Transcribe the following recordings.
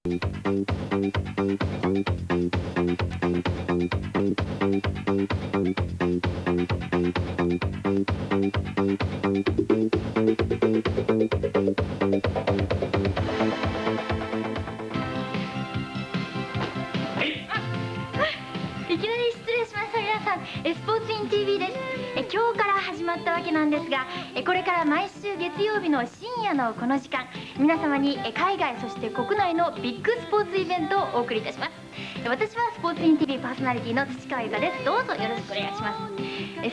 スポーツイン TV です。今日から始まったわけなんですが、これから毎週月曜日の深夜のこの時間、皆様に海外そして国内のビッグスポーツイベントをお送りいたします。私はスポーツイン TV パーソナリティの土川由香です。どうぞよろしくお願いします。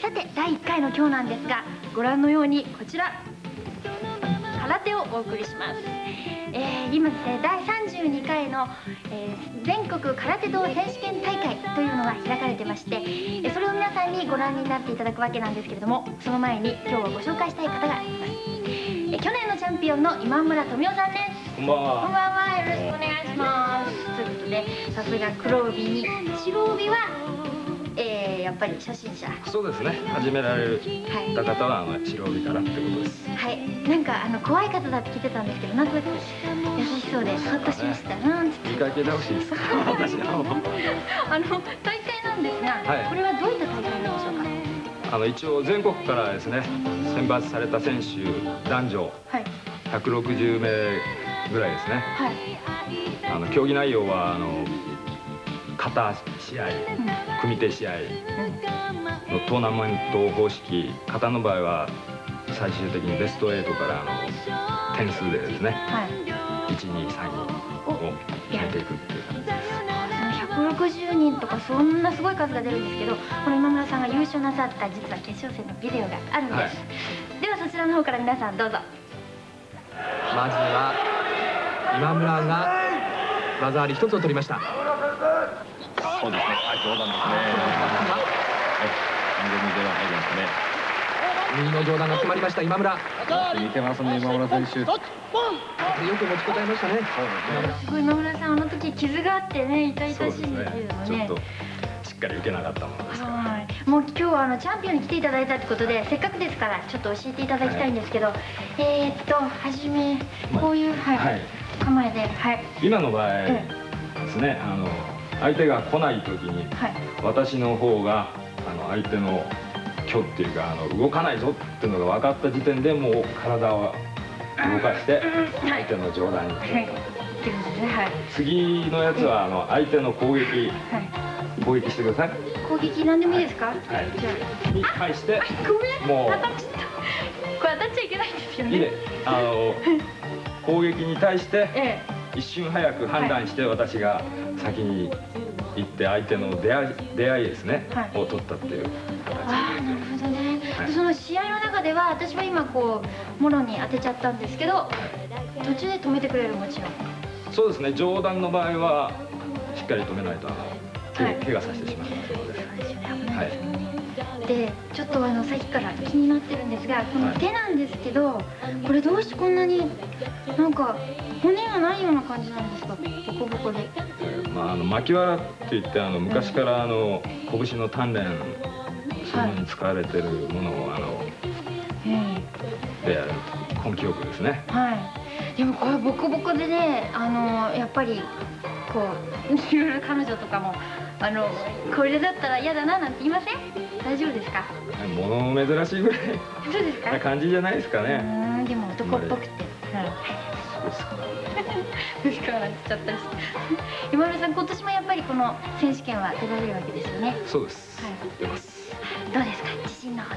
さて第1回の今日なんですが、ご覧のようにこちら空手をお送りします。今ですね、第32回の、全国空手道選手権大会というのが開かれてまして、それを皆さんにご覧になっていただくわけなんですけれども、その前に今日はご紹介したい方がいます。去年のチャンピオンの今村富夫さんです。 こんばんは。 こんばんは、よろしくお願いします。ということで、さすが黒帯に白帯はやっぱり初心者。 そうですね。始められた方は白帯からってことです。 はい。なんか怖い方だって聞いてたんですけど、なんとなく優しそうでほっとしました。なんつって。 いい加減でほしいですか。私の方。 大会なんですが、これはどういった大会なんでしょうか。 一応全国からですね、選抜された選手男女160名ぐらいですね。はい。競技内容は型試合、組手試合のトーナメント方式、型の場合は最終的にベスト8から点数でですね、1、2、3位を決めていくっていう感じです。 160人とかそんなすごい数が出るんですけど、この今村さんが優勝なさった実は決勝戦のビデオがあるんです。ではそちらの方から皆さんどうぞ。 まずは今村が技あり1つを取りました。 そうですね。上段ですね。完全に上段入りましたね。 右の上段が決まりました今村。 見てますね今村選手。よく持ちこたえましたね。 すごい今村さん、あの時傷があってね、痛々しいんですけれどもね。 ちょっとしっかり受けなかったものですから。 もう今日はチャンピオンに来ていただいたってことで、せっかくですからちょっと教えていただきたいんですけど、はじめこういう構えで、 今の場合ですね、相手が来ない時に私の方が相手の虚っていうか動かないぞっていうのが分かった時点でもう体を動かして相手の上段に。次のやつは相手の攻撃してください。 攻撃何でもいいですか？ はい。に対してもうこれ当たっちゃいけないんですよね。 いいね。攻撃に対して一瞬早く判断して私が先に行って相手の出会いですねを取ったっていう形で。 なるほどね。その試合の中では私は今こうもろに当てちゃったんですけど、途中で止めてくれる、もちろん。 そうですね。上段の場合はしっかり止めないと怪我させてしまいますので。はい。 で、ちょっとさっきから気になってるんですが、この手なんですけど、これどうしてこんなになんか骨がないような感じなんですか？ボコボコで。 巻わらっていって昔から拳の鍛錬するのに使われてるものをで根気よくですね。 はい。でもこれボコボコでね、やっぱりこういろいろ彼女とかもこれだったら嫌だななんて言いません？大丈夫ですか？ 物珍しいぐらいそうですか？ な感じじゃないですかね。 でも男っぽくて。ですから笑っちゃったりして。今村さん、今年もやっぱりこの選手権は出られるわけですよね。 そうです。出ます。 どうですか、自信のほど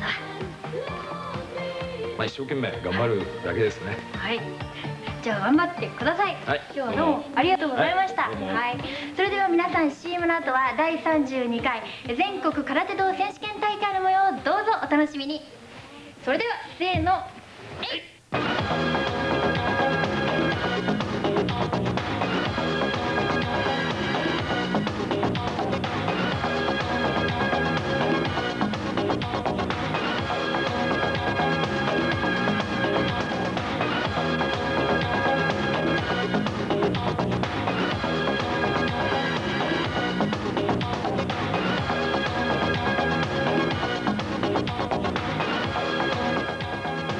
は？ 一生懸命頑張るだけですね。 はい。じゃあ頑張ってください。今日はどうもありがとうございました。それでは皆さん CM の後は第32回全国空手道選手権大会の模様をどうぞお楽しみに。それではせーの。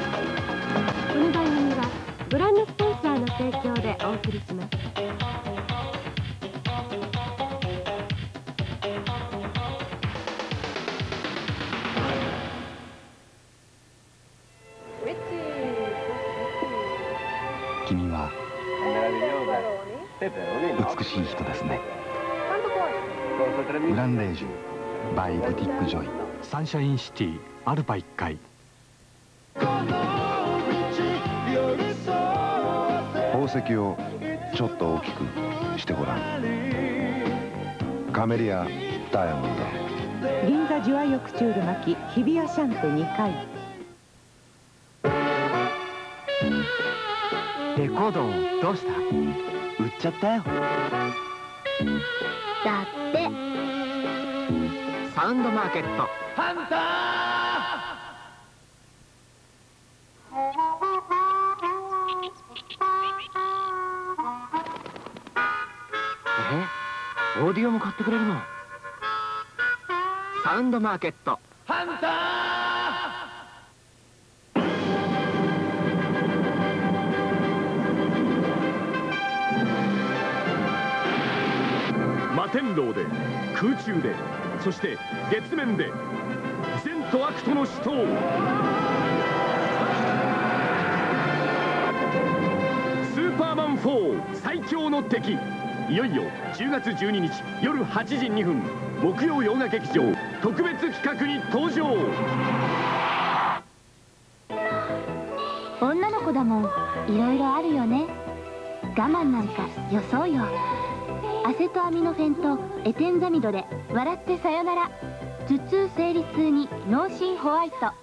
この番組はご覧のスポンサーの提供でお送りします。 美しい人ですね。グランレージュ by ブティックジョイ。 サンシャインシティアルパ1階。 宝石をちょっと大きくしてごらん。カメリアダイヤモンド。 銀座ジュアイオクチュール巻き日比谷シャンテ2階。 レコードどうした？売っちゃったよ。 だってサウンドマーケット。ハンター。オーディオも買ってくれるの？サウンドマーケット。ハンター。摩天楼で、空中で、そして月面で、善と悪との死闘。スーパーマン4最強の敵。いよいよ10月12日夜8時2分木曜洋画劇場特別企画に登場。 女の子だもん、いろいろあるよね。我慢なんかよそうよ。アセトアミノフェンとエテンザミドで笑ってさよなら。頭痛生理痛に脳神ホワイト。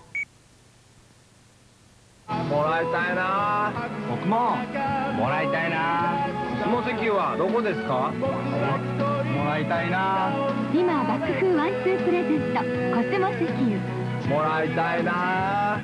もらいたいな。僕ももらいたいな。その席はどこですか？もらいたいな。 今爆風ワンツープレゼントコスモ石油。 もらいたいな。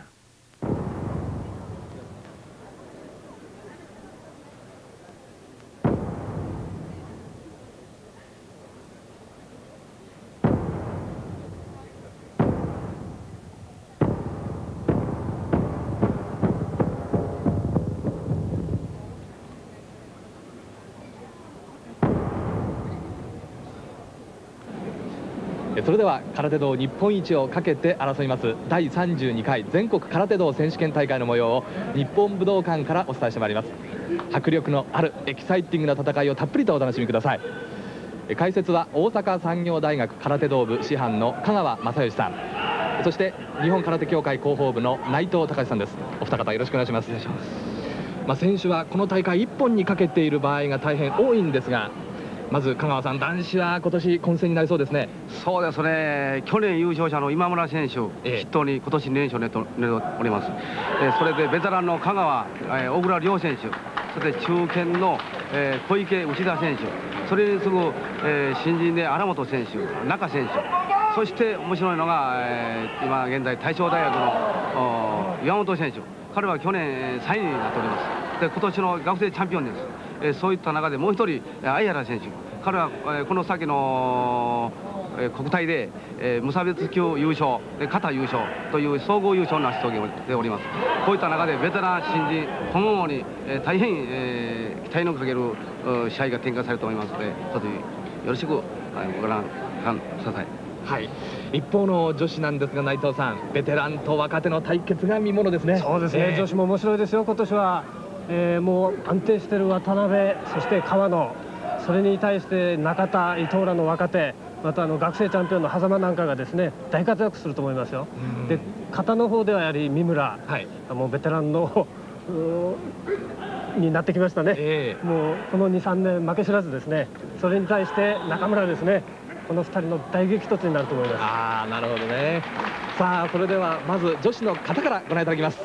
それでは空手道日本一をかけて争います第32回全国空手道選手権大会の模様を日本武道館からお伝えしてまいります。迫力のあるエキサイティングな戦いをたっぷりとお楽しみください。解説は大阪産業大学空手道部師範の香川正義さん、そして日本空手協会広報部の内藤隆さんです。お二方よろしくお願いします。選手はこの大会1本にかけている場合が大変多いんですが、まず香川さん、男子は今年混戦になりそうですね。 そうですね、去年優勝者の今村選手筆頭に今年2連勝でおります。それでベテランの香川、小倉亮選手、そして中堅の小池内田選手、それに次ぐ新人で荒本選手、中選手、そして面白いのが今現在大正大学の岩本選手、彼は去年3位になっております。で今年の学生チャンピオンです。そういった中でもう一人相原選手、彼はこの先の国体で無差別級優勝で肩優勝という総合優勝を成し遂げております。こういった中でベテラン新人ともに大変期待のかける試合が展開されると思いますので、よろしくご覧ください。 はい、一方の女子なんですが、内藤さん、ベテランと若手の対決が見ものですね。 そうですね、女子も面白いですよ。今年はもう安定している渡辺、そして川野、それに対して中田、伊藤らの若手、また学生チャンピオンの狭間なんかがですね大活躍すると思いますよ。で型の方ではやはり三村、もうベテランのになってきましたね。もうこの 2,3 年負け知らずですね。それに対して中村ですね、この2人の大激突になると思います。 ああ、なるほどね。さあ、それではまず女子の形からご覧いただきます。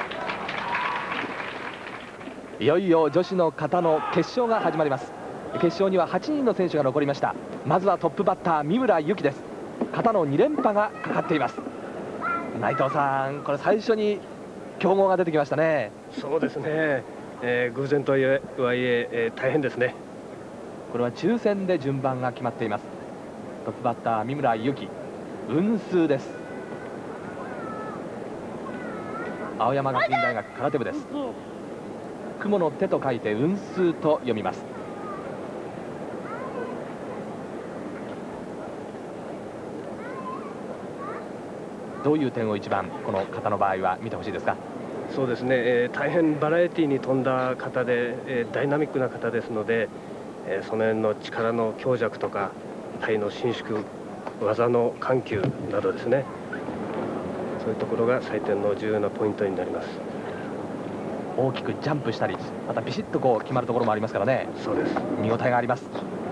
いよいよ女子の形の決勝が始まります。決勝には8人の選手が残りました。まずはトップバッター三村優輝です。形の2連覇がかかっています。内藤さん、これ最初に強豪が出てきましたね。 そうですね、偶然とはいえ大変ですね。 これは抽選で順番が決まっています。トップバッター三村優輝、雲数です。青山学院大学空手部です。雲の手と書いて雲数と読みます。どういう点を一番この形の場合は見てほしいですか？ そうですね、大変バラエティに富んだ方で、ダイナミックな方ですので、その辺の力の強弱とか体の伸縮、技の緩急などですね、そういうところが採点の重要なポイントになります。 大きくジャンプしたり、またビシッとこう決まるところもありますからね。 そうです。 見応えがあります。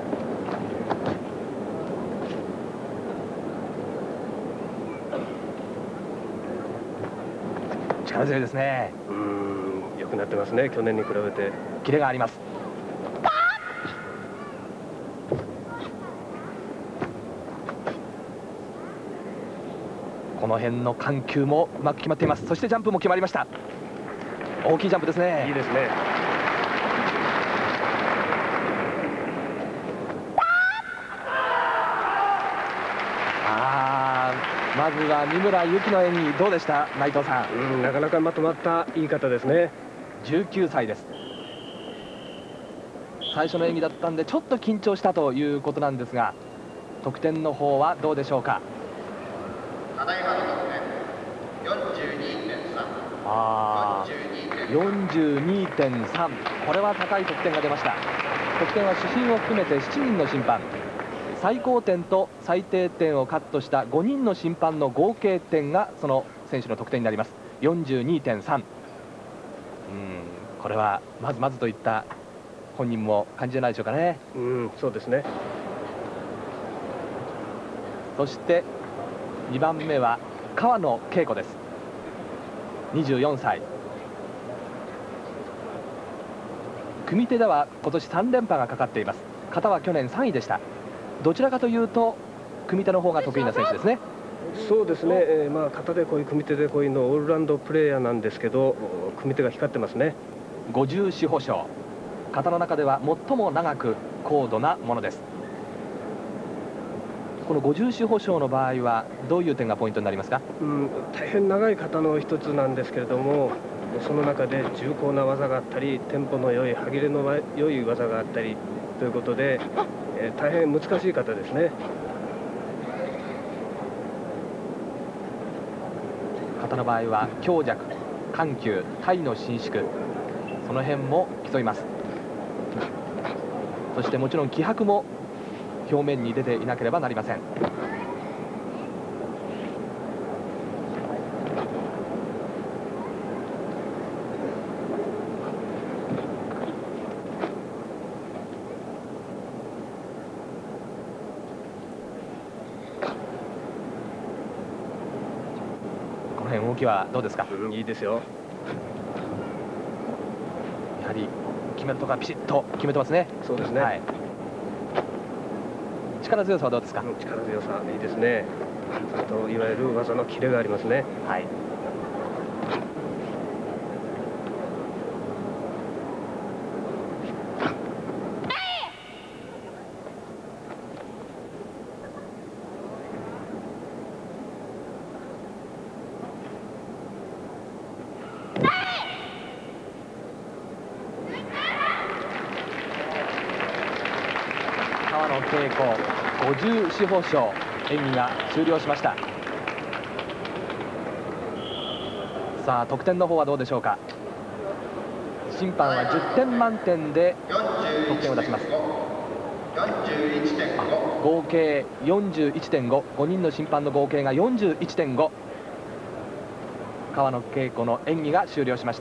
力強いですね。 良くなってますね、去年に比べて。 キレがあります。この辺の緩急もうまく決まっています。そしてジャンプも決まりました。大きいジャンプですね。 いいですね。 まずは三村由紀の演技どうでした、内藤さん。 なかなかまとまった言い方ですね。 19歳です。最初の演技だったんでちょっと緊張したということなんですが、得点の方はどうでしょうか。 ただいまの得点 42.3。これは高い得点が出ました。得点は主審を含めて7人の審判、最高点と最低点をカットした5人の審判の合計点がその選手の得点になります。 42.3。これはまずまずといった本人も感じじゃないでしょうかね。 そうですね。 そして2番目は川野恵子です。24歳。組手では今年3連覇がかかっています。形は去年3位でした。どちらかというと組手の方が得意な選手ですね。 そうですね、形でこういう組手でこういうのオールラウンドプレーヤーなんですけど、組手が光ってますね。 50四歩章、形の中では最も長く高度なものです。この50四歩章の場合はどういう点がポイントになりますか。 大変長い形の一つなんですけれども、その中で重厚な技があったり、テンポの良い歯切れの良い技があったりということで、大変難しい形ですね。 形の場合は強弱、緩急、体の伸縮、その辺も競います。そしてもちろん気迫も表面に出ていなければなりません。この辺動きはどうですか。 いいですよ。 やはり決めるところはピシッと決めてますね。 そうですね。 力強さはどうですか。 力強さいいですね。あといわゆる技のキレがありますね。 川野恵子50四歩章演技が終了しました。さあ得点の方はどうでしょうか。審判は10点満点で得点を出します。合計 41.5、5人の審判の合計が 41.5。 川野恵子の演技が終了しました。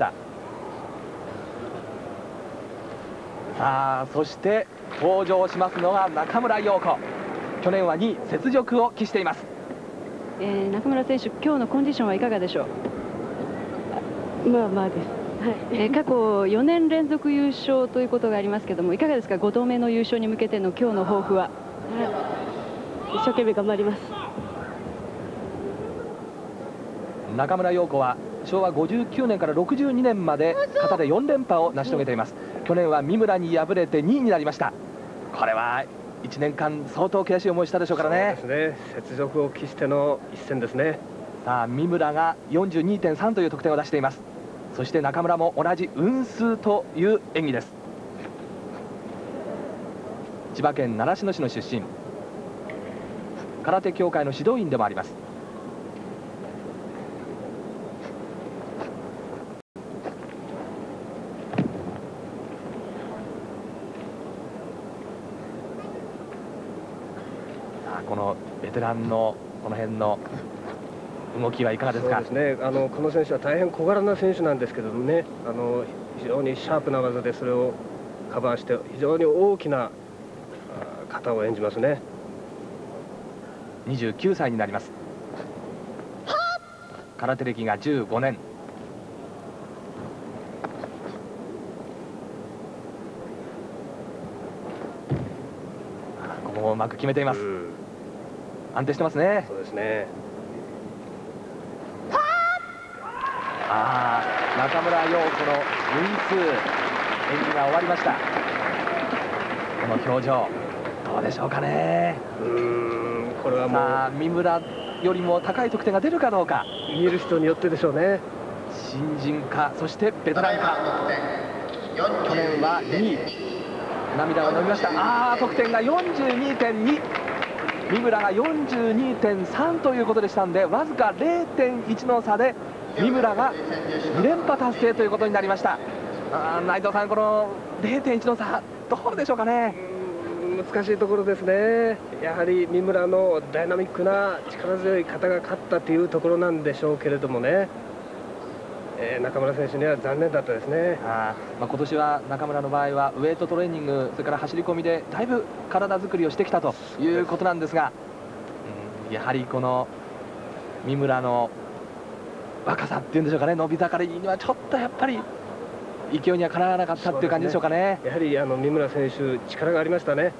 さあそして登場しますのが中村陽子。去年は2位、雪辱を期しています。 中村選手、今日のコンディションはいかがでしょう。 まあまあです。 過去4年連続優勝ということがありますけども、いかがですか。5度目の優勝に向けての今日の抱負は。 一生懸命頑張ります。 中村陽子は昭和59年から62年まで形で4連覇を成し遂げています。去年は三村に敗れて2位になりました。これは1年間相当悔しい思いしたでしょうからね。 そうですね。雪辱を期しての一戦ですね。 さあ三村が 42.3 という得点を出しています。そして中村も同じ運数という演技です。千葉県習志野市の出身、空手協会の指導員でもあります。 このベテランのこの辺の動きはいかがですか？ そうですね、この選手は大変小柄な選手なんですけどもね、非常にシャープな技でそれをカバーして非常に大きな型を演じますね。 29歳になります。空手歴が15年。ここもうまく決めています。安定してますね。 そうですね。 中村陽子の唯一演技が終わりました。この表情どうでしょうかね。 これはもうさあ、三村よりも高い得点が出るかどうか、 見える人によってでしょうね。 新人か、そしてベテランか。去年は2位、涙が伸びました。得点が 42.2、 三村が 42.3 ということでしたんで、わずか 0.1 の差で三村が2連覇達成ということになりました。内藤さん、この 0.1 の差どうでしょうかね。 難しいところですね。やはり三村のダイナミックな力強い型が勝ったというところなんでしょうけれどもね、中村選手には残念だったですね。 今年は中村の場合はウエイトトレーニング、それから走り込みでだいぶ体作りをしてきたということなんですが、やはりこの三村の若さっていうんでしょうかね、伸び盛りにはちょっとやっぱり勢いにはかなわなかったっていう感じでしょうかね。 やはり三村選手力がありましたね。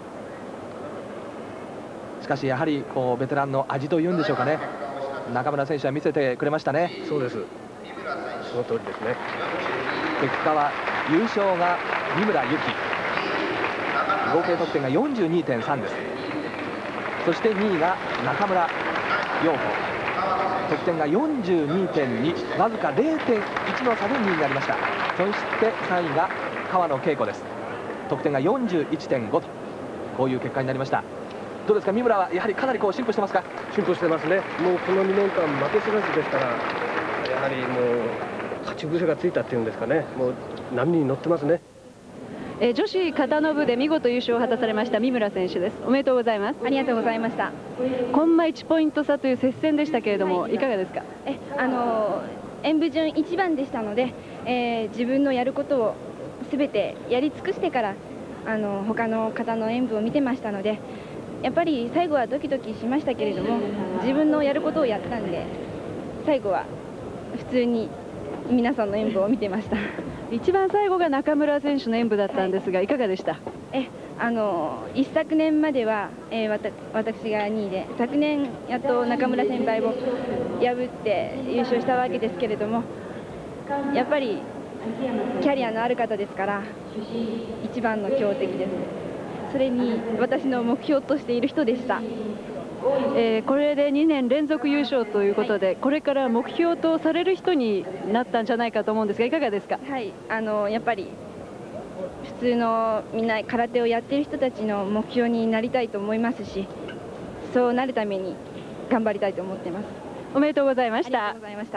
しかしやはりこうベテランの味というんでしょうかね、中村選手は見せてくれましたね。 そうです、その通りですね。 結果は優勝が三村由紀、合計得点が 42.3 です。そして2位が中村陽子、得点が 42.2、 わずか 0.1 の差で2位になりました。そして3位が川野恵子です。得点が 41.5 と、こういう結果になりました。どうですか、三村はやはりかなりこう進歩してますか？ 進歩してますね。もうこの2年間負け知らずですから、やはりもう勝ち癖がついたっていうんですかね、もう波に乗ってますね。 女子形の部で見事優勝を果たされました三村選手です。おめでとうございます。 ありがとうございました。 コンマ1ポイント差という接戦でしたけれども、いかがですか？ 演武順1番でしたので、自分のやることを全てやり尽くしてから他の方の演武を見てましたので、やっぱり最後はドキドキしましたけれども、自分のやることをやったんで、最後は普通に皆さんの演武を見てました。 一番最後が中村選手の演武だったんですが、いかがでした？ 一昨年までは、私が2位で、昨年やっと中村先輩を破って優勝したわけですけれども、やっぱりキャリアのある方ですから一番の強敵です。それに私の目標としている人でした。 これで2年連続優勝ということで、これから目標とされる人になったんじゃないかと思うんですが、いかがですか？ はい、やっぱり普通のみんな空手をやっている人たちの目標になりたいと思いますし、そうなるために頑張りたいと思っています。 おめでとうございました。 ありがとうございました。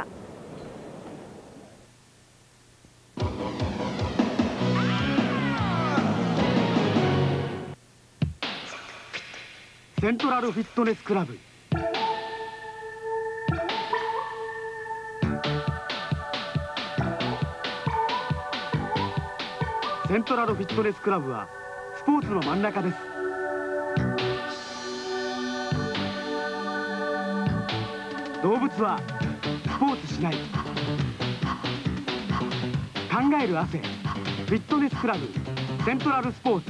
セントラルフィットネスクラブ。セントラルフィットネスクラブはスポーツの真ん中です。動物はスポーツしない。考える汗、フィットネスクラブセントラルスポーツ。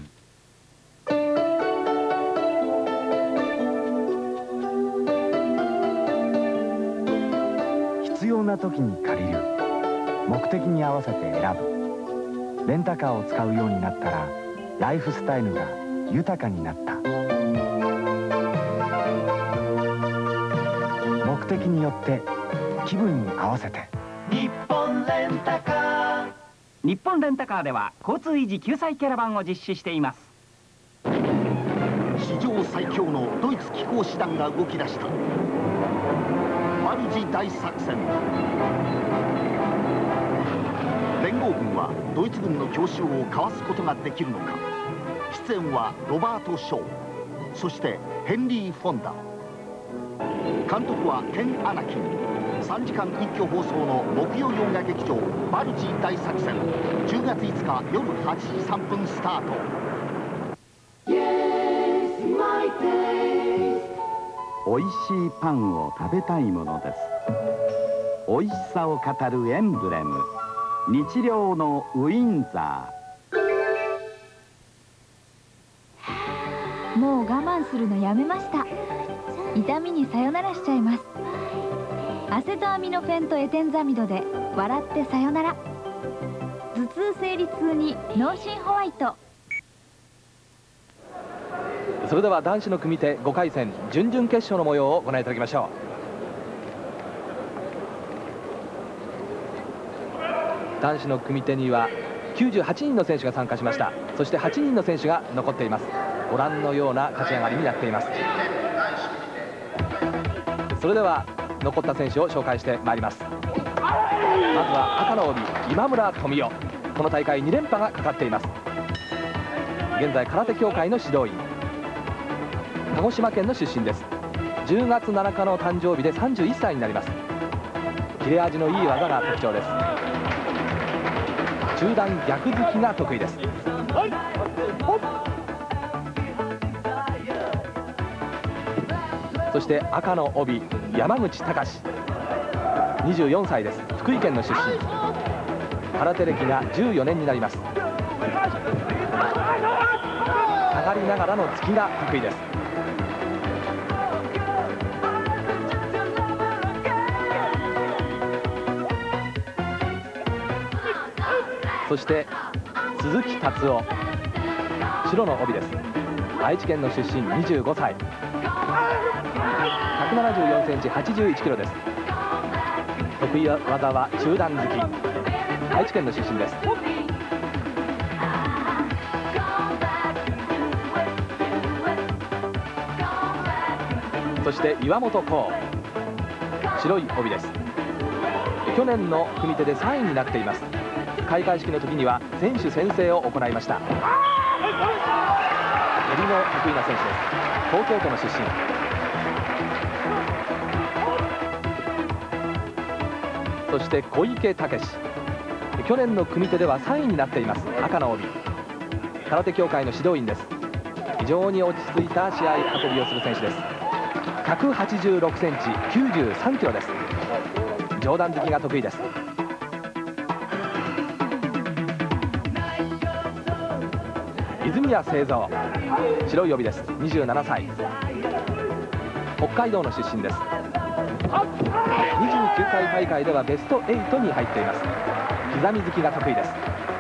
必要な時に借りる、目的に合わせて選ぶ。レンタカーを使うようになったらライフスタイルが豊かになった。目的によって気分に合わせて。 日本レンタカー。日本レンタカーでは交通維持救済キャラバンを実施しています。 史上最強のドイツ機甲師団が動き出した。マルジ大作戦。連合軍はドイツ軍の強襲をかわすことができるのか。出演はロバート・ショー。 そしてヘンリー・フォンダ。監督はケン・アナキン。3時間一挙放送の木曜洋画劇場バルジー大作戦、10月5日夜8時3分スタート。 おいしいパンを食べたいものです。おいしさを語るエンブレム、日糧のウィンザー。もう我慢するのやめました。痛みにさよならしちゃいます。アセトアミノフェンとエテンザミドで笑ってさよなら。頭痛生理痛に脳神ホワイト。 それでは男子の組手5回戦準々決勝の模様をご覧いただきましょう。男子の組手には98人の選手が参加しました。そして8人の選手が残っています。ご覧のような勝ち上がりになっています。それでは残った選手を紹介してまいります。まずは赤の帯今村富代。この大会2連覇がかかっています。現在空手協会の指導員、鹿児島県の出身です。10月7日の誕生日で31歳になります。切れ味のいい技が特徴です。中段逆突きが得意です。そして赤の帯山口隆、24歳です。福井県の出身、空手歴が14年になります。下がりながらの突きが得意です。そして鈴木達夫、白の帯です。愛知県の出身、25歳、174センチ、81キロです。得意技は中段突き、愛知県の出身です。そして岩本幸、白い帯です。去年の組手で3位になっています。開会式の時には選手宣誓を行いました。蹴りの得意な選手です。東京都の出身。そして小池武史、去年の組手では3位になっています。赤の帯、空手協会の指導員です。非常に落ち着いた試合運びをする選手です。186センチ、93キロです。上段突きが得意です。泉谷製造、白い帯です。27歳、北海道の出身です。29回大会ではベスト8に入っています。刻み突きが得意です。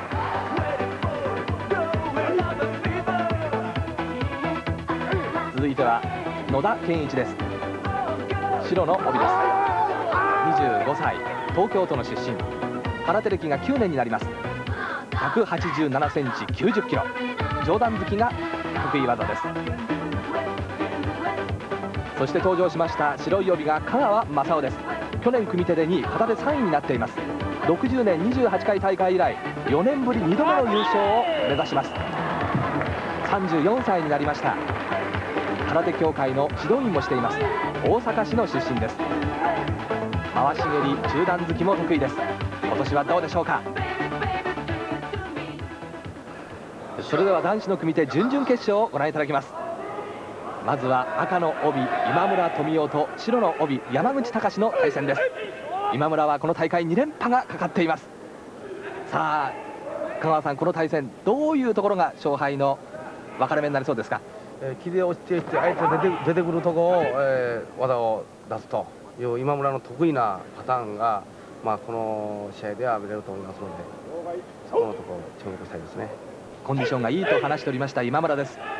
続いては野田健一です。白の帯です。25歳、東京都の出身、空手歴が9年になります。187センチ、90キロ、上段突きが得意技です。そして登場しました白い帯が香川正夫です。去年組手で2位、片手3位になっています。60年28回大会以来4年ぶり2度目の優勝を目指します。34歳になりました。空手協会の指導員もしています。大阪市の出身です。回し蹴り、中段突きも得意です。今年はどうでしょうか。それでは男子の組手準々決勝をご覧いただきます。まずは赤の帯今村富代と白の帯山口隆の対戦です。今村はこの大会2連覇がかかっています。さあ香川さん、この対戦どういうところが勝敗の分かれ目になりそうですか。 切れ落ちていって相手出てくるとこを、技を出すという今村の得意なパターンが、この試合では見れると思いますので、そこのところを注目したいですね。 コンディションがいいと話しておりました今村です。さ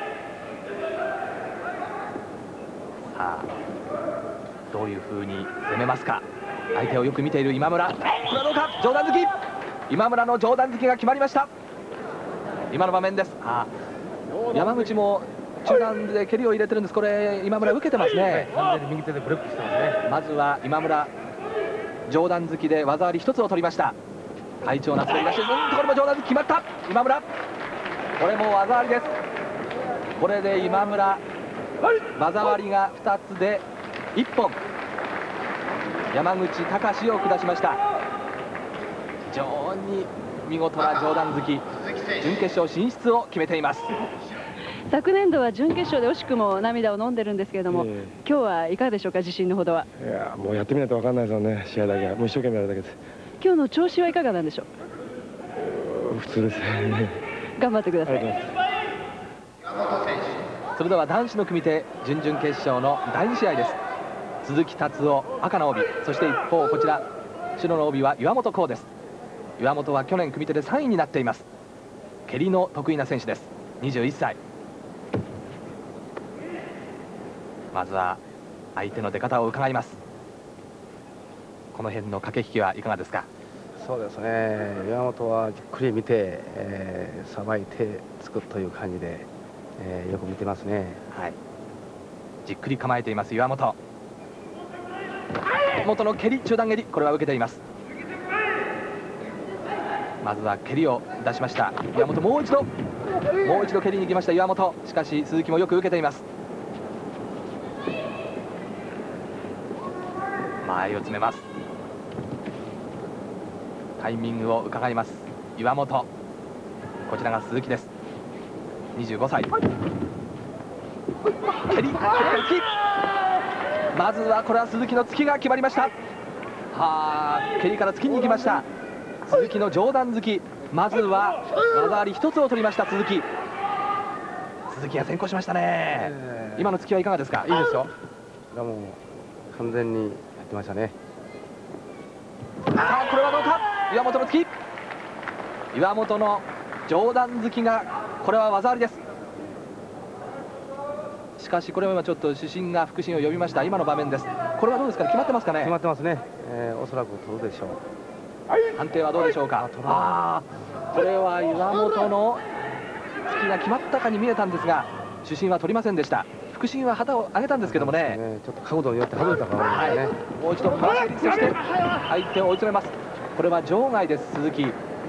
あどういう風に攻めますか。相手をよく見ている今村、これはどうか。上段突き、今村の上段突きが決まりました。今の場面です。山口も中段で蹴りを入れてるんです。これ今村受けてますね。 完全に右手でブレックしてますね。 まずは今村、上段突きで技あり1つを取りました。快調な滑り出し、これも上段突き決まった今村、これも技ありです。これで今村技ありが2つで1本。山口隆を下しました。非常に見事な上段突き、準決勝進出を決めています。 昨年度は準決勝で惜しくも涙を飲んでるんですけれども、今日はいかがでしょうか、自信のほどは。 いや、もうやってみないと分かんないですよね、試合だけは。もう一生懸命やるだけです。 今日の調子はいかがなんでしょう。普通ですね。 頑張ってください。 それでは男子の組手準々決勝の第2試合です。鈴木達夫、赤の帯、そして一方こちら白の帯は岩本幸です。岩本は去年組手で3位になっています。蹴りの得意な選手です。21歳。まずは相手の出方を伺います。この辺の駆け引きはいかがですか。 そうですね、岩本はじっくり見てさばいてつくという感じで、よく見てますね。 はい、じっくり構えています岩本。元の蹴り、中段蹴り、これは受けています。まずは蹴りを出しました岩本。もう一度蹴りに行きました岩本。しかし鈴木もよく受けています。前を詰めます。タイミングを伺います岩本。こちらが鈴木です。25歳。蹴り、突き。まずはこれは鈴木の突きが決まりました。蹴りから突きに行きました鈴木の上段突き。まずは技あり1つを取りました鈴木。鈴木が先行しましたね。今の突きはいかがですか。いいですよ。 もう完全にやってましたね。 これはどうか。岩本の突き。岩本の上段突きがこれは技ありです。しかしこれは今ちょっと主審が副審を呼びました。今の場面です。これはどうですかね。決まってますかね。 決まってますね。おそらく取るでしょう。 判定はどうでしょうか。これは岩本の突きが決まったかに見えたんですが主審は取りませんでした。副審は旗を上げたんですけどもね、 ちょっと角度によって外れたからですね。 もう一度回し蹴り、そして相手を追い詰めます。これは場外です。鈴木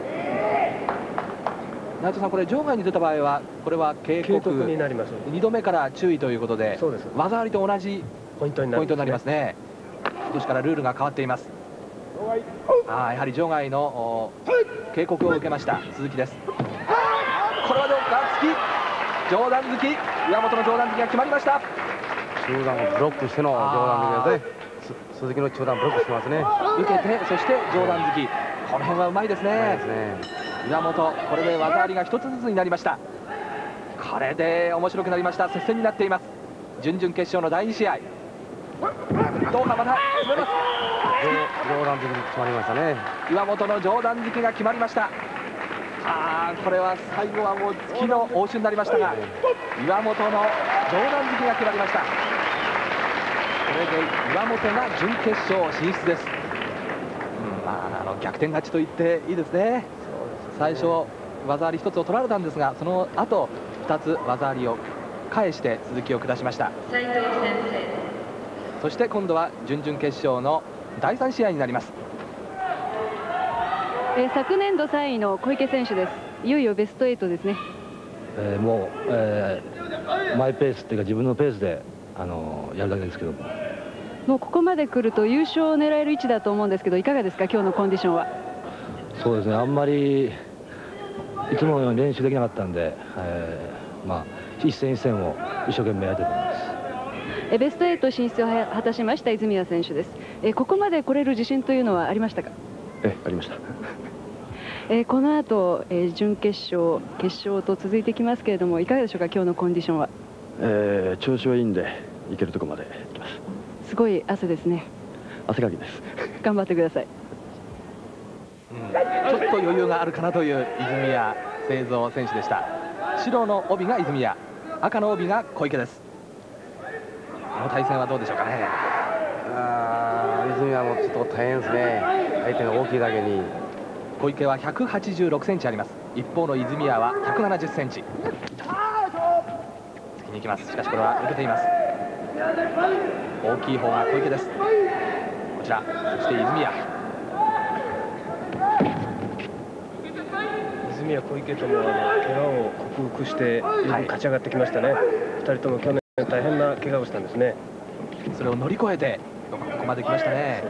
内藤さん、これ場外に出た場合はこれは警告になります。 2度目から注意ということで、技ありと同じポイントになりますね。今年からルールが変わっています。やはり場外の警告を受けました鈴木です。これはどうか。突き、上段突き、岩本の上段突きが決まりました。 中段をブロックしての上段突きですね。鈴木の中段ブロックしてますね。 受けて、そして上段突き、この辺はうまいですね。岩本、これで技ありが1つずつになりました。これで面白くなりました。接戦になっています。準々決勝の第2試合。どうか。また詰めます。 上段突き決まりましたね。 岩本の上段突きが決まりました。これは最後はもう突きの応酬になりましたが岩本の上段突きが決まりました。これで岩本が準決勝進出です。逆転勝ちと言っていいですね。最初技あり1つを取られたんですがその後2つ技ありを返して鈴木を下しました。そして今度は準々決勝の第3試合になります。 昨年度3位の小池選手です。いよいよベスト8ですね。 もう、マイペースっていうか自分のペースでやるだけですけども、 もうここまで来ると優勝を狙える位置だと思うんですけどいかがですか、今日のコンディションは。 そうですね、あんまりいつものように練習できなかったんで、一戦一戦を一生懸命やってると思います。 ベスト8進出を果たしました泉谷選手です。ここまで来れる自信というのはありましたか。 ありました。 この後、準決勝決勝と続いてきますけれどもいかがでしょうか、今日のコンディションは。 調子はいいんでいけるところまでいきます。 すごい汗ですね。 汗かきです。 頑張ってください。 ちょっと余裕があるかなという泉谷製造選手でした。白の帯が泉谷、赤の帯が小池です。この対戦はどうでしょうかね。 泉谷もちょっと大変ですね。相手が大きいだけに。 小池は186センチあります。一方の泉谷は170センチ。突きに行きます。しかしこれは受けています。大きい方が小池です。こちら、そして泉谷。 泉谷、小池とも怪我を克服してよく勝ち上がってきましたね。2人とも去年大変な怪我をしたんですね。 それを乗り越えてここまで来ましたね。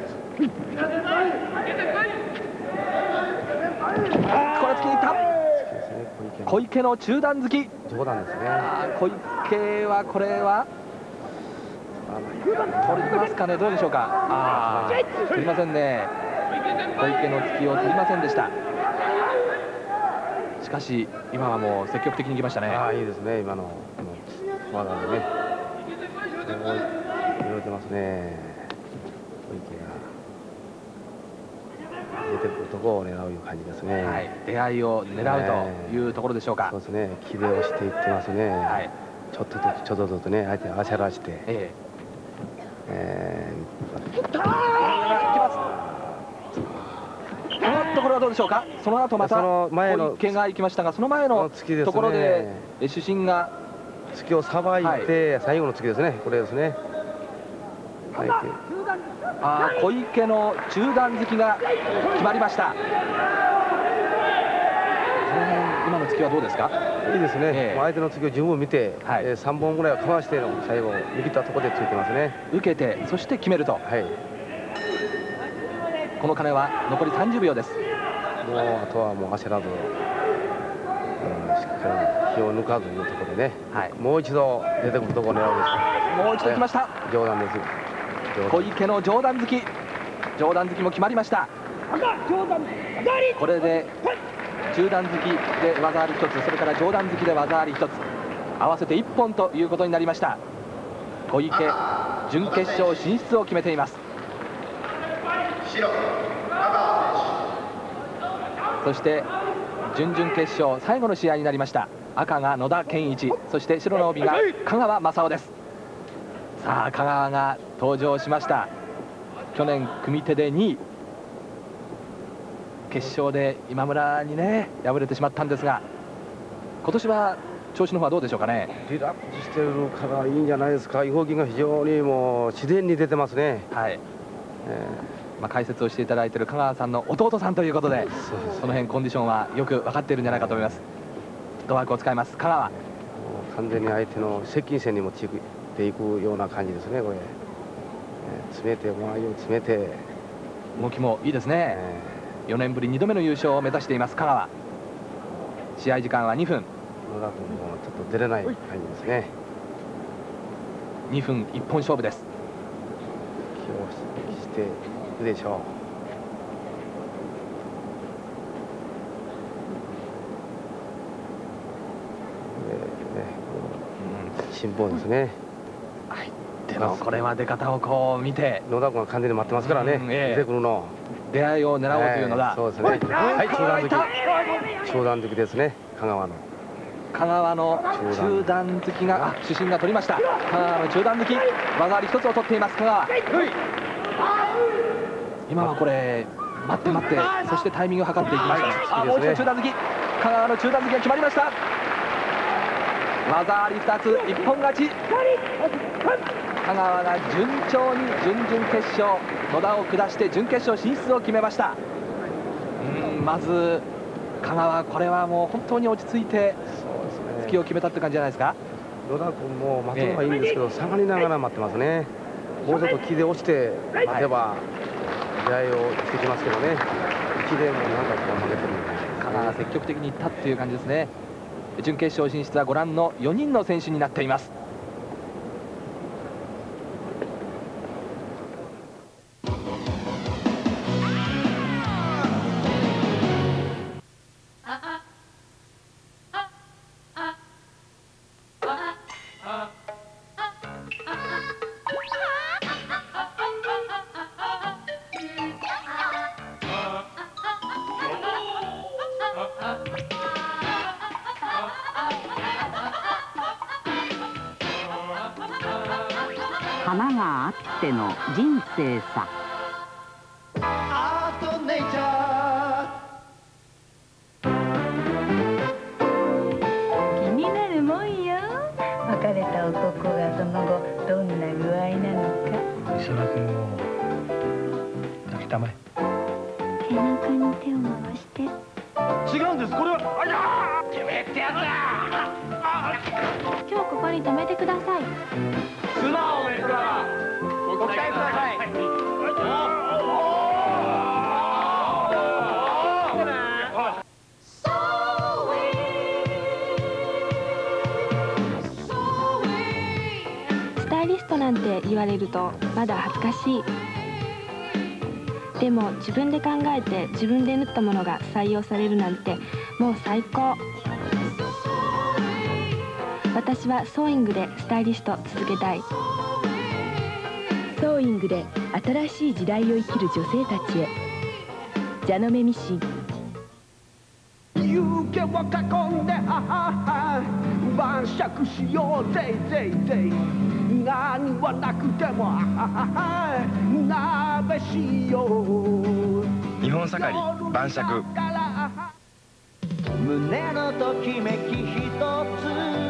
これ突きにいった。小池の中段突き。 冗談ですね。 小池はこれは取りますかね。どうでしょうか。取りませんね。小池の突きを取りませんでした。しかし今はもう積極的にいきましたね。 いいですね。今の技でね。揺れてますね。小池が出てくるところを狙ういう感じですね。 はい、出会いを狙うというところでしょうか。 そうですね。切れをしていってますね。はい。ちょっとずつね、相手を焦らして。 ところはどうでしょうか。その後また小池が行きましたが、その前のところで主審が突きをさばいて、最後の突きですね。これですね。 小池の中段突きが決まりました。今の突きはどうですか。 いいですね。相手の突きを十分見て、3本ぐらいはかわしての最後握ったところでついてますね。 受けてそして決めると。この鐘は残り30秒です。 もうあとはもう焦らず、しっかり気を抜かずというところでね、もう一度出てくるところを狙うです。 もう一度来ました。 冗談です。 小池の上段突き。上段突きも決まりました。これで中段突きで技あり1つ、それから上段突きで技あり1つ、合わせて1本ということになりました。小池、準決勝進出を決めています。そして準々決勝最後の試合になりました。赤が野田健一、そして白の帯が香川正雄です。さあ香川が登場しました。去年組手で2位、決勝で今村にね敗れてしまったんですが、今年は調子の方はどうでしょうかね。 リラックスしてるからいいんじゃないですか。動きが非常にもう自然に出てますね。 はい。解説をしていただいている香川さんの弟さんということで、その辺コンディションはよく分かっているんじゃないかと思います。ドワークを使います香川。 完全に相手の接近戦に持ちていくような感じですね。これ詰めて周りを詰めて、 動きもいいですね。4年ぶり2度目の優勝を目指しています香川。試合時間は2分。 野田君もちょっと出れない感じですね。 2分1本勝負です。 気をしていくでしょう。辛抱ですね。 でもこれは出方をこう見て、 野田君は完全に待ってますからね。出てくるの出会いを狙おうというのが、 そうですね。はい、中段突き。中段突きですね。香川の中段突きが主審が取りました。香川の中段突き、技あり1つを取っています香川。 今はこれ待ってそしてタイミングを測っていきました。もう一度中段突き、香川の中段突きが決まりました。技あり2つ一本勝ち。香川が順調に準々決勝野田を下して準決勝進出を決めました。まず香川、これはもう本当に落ち着いて突きを決めたって感じじゃないですか。 野田君も待つのがいいんですけど、下がりながら待ってますね。もうちょっと気で落ちて待てば試合をしてきますけどね。気でもなんかこう負けてるみたいな。 香川が積極的にいったっていう感じですね。準決勝進出はご覧の4人の選手になっています。 花があっての人生さ。 気になるもんよ。別れた男がその後どんな具合なのか。 磯田君を抱きたまえ。 背中に手を回して。 違うんです。これはあやー、てめえってやつだ。 今日ここに止めてください。 砂を埋めるからご期待ください。 スタイリストなんて言われるとまだ恥ずかしい。でも自分で考えて自分で縫ったものが採用されるなんてもう最高。私はソーイングでスタイリスト続けたい。 ソーイングで新しい時代を生きる女性たちへ。蛇の目ミシン。 湯気を囲んで晩酌しようぜいぜいぜい。何はなくても鍋しよう。 日本盛り晩酌。 胸のときめき一つ。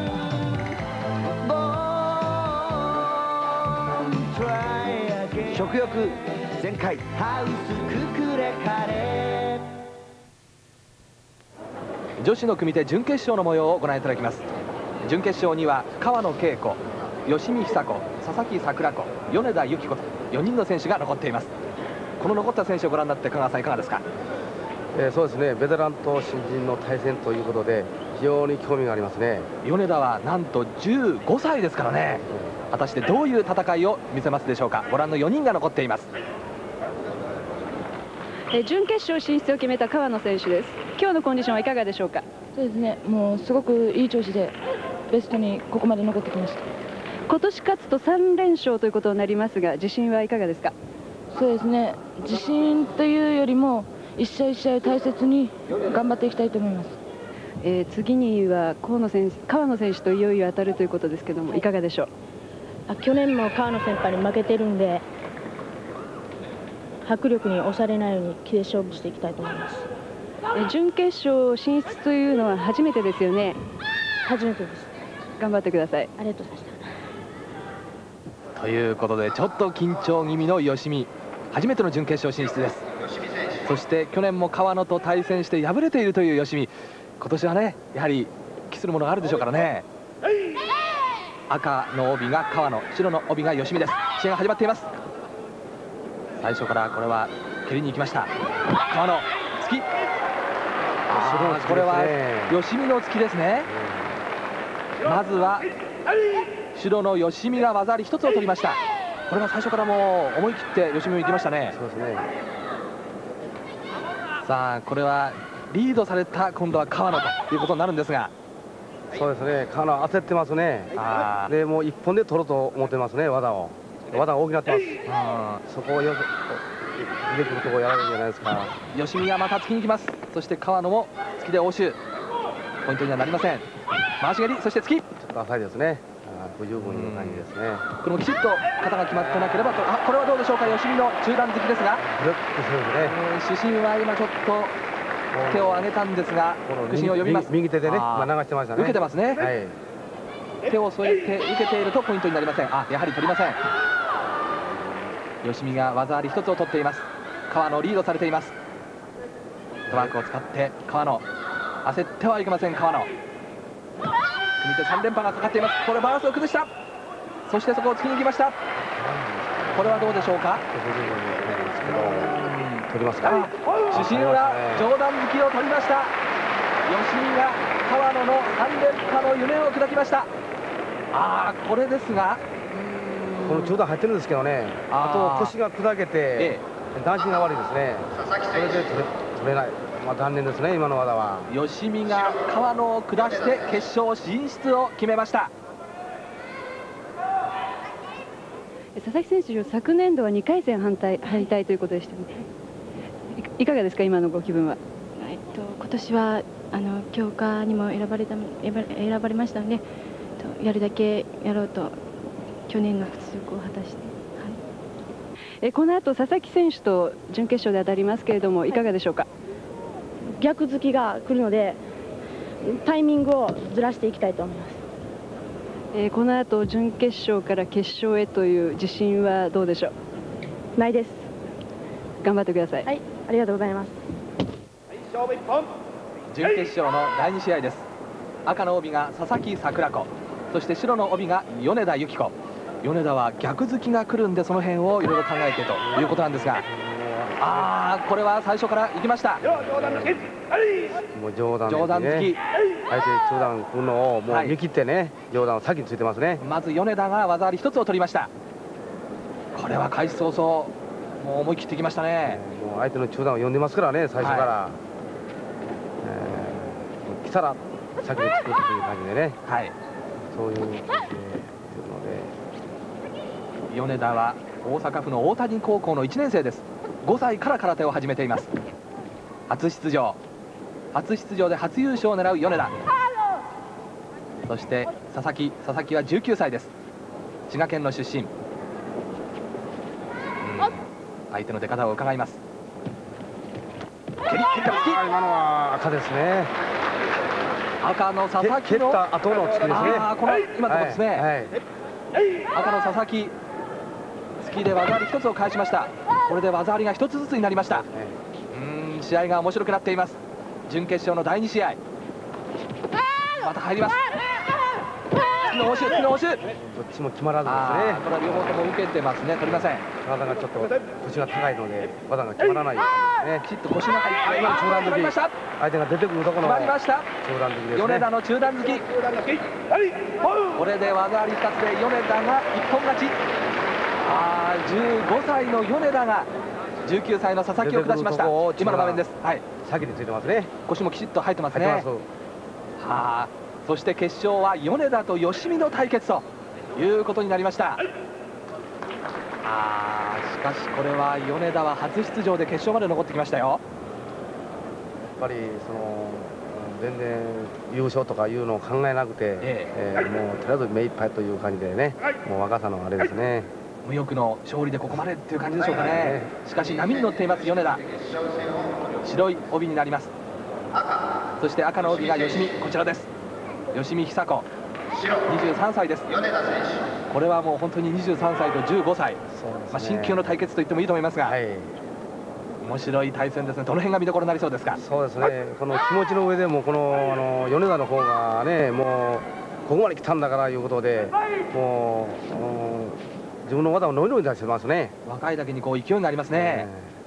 食欲全開。 ハウスククレカレー。女子の組手準決勝の模様をご覧いただきます。準決勝には川野恵子、吉見久子、佐々木桜子、米田由紀子と4人の選手が残っています。この残った選手をご覧になって香川さんいかがですか？ そうですね、ベテランと新人の対戦ということで非常に興味がありますね。 米田はなんと15歳ですからね。果たしてどういう戦いを見せますでしょうか。ご覧の4人が残っています。 準決勝進出を決めた川野選手です。今日のコンディションはいかがでしょうか？ そうですね、もうすごくいい調子でベストにここまで残ってきました。 今年勝つと3連勝ということになりますが、自信はいかがですか？ そうですね、自信というよりも一試合一試合大切に頑張っていきたいと思います。 次には川野選手といよいよ当たるということですけども、いかがでしょう？ 去年も川野先輩に負けてるんで、迫力に押されないように気で勝負していきたいと思います。 準決勝進出というのは初めてですよね？ 初めてです。 頑張ってください。 ありがとうございました。 ということでちょっと緊張気味の吉見、初めての準決勝進出です。そして去年も川野と対戦して敗れているという吉見、今年はねやはり期するものがあるでしょうからね。赤の帯が川野、白の帯が吉見です。試合が始まっています。最初からこれは蹴りに行きました。川野突き、これは吉見の突きですね。まずは白の吉見が技あり1つを取りました。これは最初からもう思い切って吉見も行きましたね。そうですね。さあこれはリードされた今度は川野ということになるんですが、 そうですね、川野焦ってますね。でもう1本で取ろうと思ってますね。技が大きくなってます。そこを出てくるところをやられるんじゃないですか。 吉見がまた突きに行きます。そして川野も突きで応酬、ポイントにはなりません。回し蹴り、そして突き、ちょっと浅いですね。不十分な感じですね。 これもきちっと肩が決まってなければと。これはどうでしょうか。吉見の中段突きですが、主審は今ちょっと手を上げたんですが、副審を呼びます。 右手でね、流してましたね。 受けてますね。手を添えて受けているとポイントになりません。やはり取りません。吉見が技あり1つを取っています。川野リードされています。トラックを使って川野、焦ってはいけません。川野組手3連覇がかかっています。これバランスを崩した。そしてそこを突きに行きました。これはどうでしょうか。 取りますか。 主審は上段突きを取りました。吉見が川野の3連覇の夢を砕きました。これですが、 この中段入ってるんですけどね、あと腰が砕けて弾心が悪いですね。それで取れない、残念ですね。今の技は吉見が川野を下して決勝進出を決めました。 佐々木選手、昨年度は2回戦敗退ということでしたね。いかがですか、今のご気分は。 今年は強化にも選ばれましたので、やるだけやろうと去年の屈辱を果たして、 この後佐々木選手と準決勝で当たりますけれども、いかがでしょうか。 逆突きが来るのでタイミングをずらしていきたいと思います。 この後準決勝から決勝へという自信はどうでしょう。 ないです。 頑張ってください。 はい、ありがとうございます。 準決勝の第2試合です。赤の帯が佐々木桜子、 そして白の帯が米田由紀子。米田は逆突きが来るんで、その辺をいろいろ考えてということなんですが、これは最初から行きました。 もう上段突き、 相手中段来るのをもう見切ってね、上段を先についてますね。 まず米田が技あり1つを取りました。これは開始早々もう思い切ってきましたね。 もう相手の中段を読んでますからね、最初から、来たら先につくという感じでね、そういうので、 米田は大阪府の大谷高校の1年生です。5歳から空手を始めています。初出場で初優勝を狙う米田。そして佐々木は19歳です。滋賀県の出身。相手の出方を伺います。蹴りから突き。 今のは赤ですね。 赤の佐々木の蹴った後の突きですね。 この今のところですね。赤の佐々木、突きで技あり1つを返しました。これで技ありが1つずつになりました。試合が面白くなっています。準決勝の第2試合。また入ります。突きの応酬、どっちも決まらずですね。 これは両方とも受けてますね。取りません。 体がちょっと腰が高いので技が決まらないですね。 きちっと腰が入って今の中段突き。 相手が出てくるところの決まりました。 中段突きですね。 米田の中段突き。これで技あり2つで米田が一本勝ち。15歳の米田が19歳の佐々木を下しました。今の場面です。 先についてますね。 腰もきちっと入ってますね。そして決勝は米田と吉見の対決ということになりました。しかしこれは米田は初出場で決勝まで残ってきましたよ。 やっぱり全然優勝とかいうのを考えなくて、もうとりあえず目いっぱいという感じでね、もう若さのあれですね。 無欲の勝利でここまでっていう感じでしょうかね。しかし波に乗っています米田。白い帯になります。そして赤の帯が吉見、こちらです。吉見久子、23歳です。これはもう本当に23歳と15歳、新旧の対決と言ってもいいと思いますが、面白い対戦ですね。どの辺が見どころになりそうですか。 そうですね、この気持ちの上でもこの米田の方がね、もうここまで来たんだからいうことで、もう自分の技をノリノリ出してますね。 若いだけにこう勢いがありますね。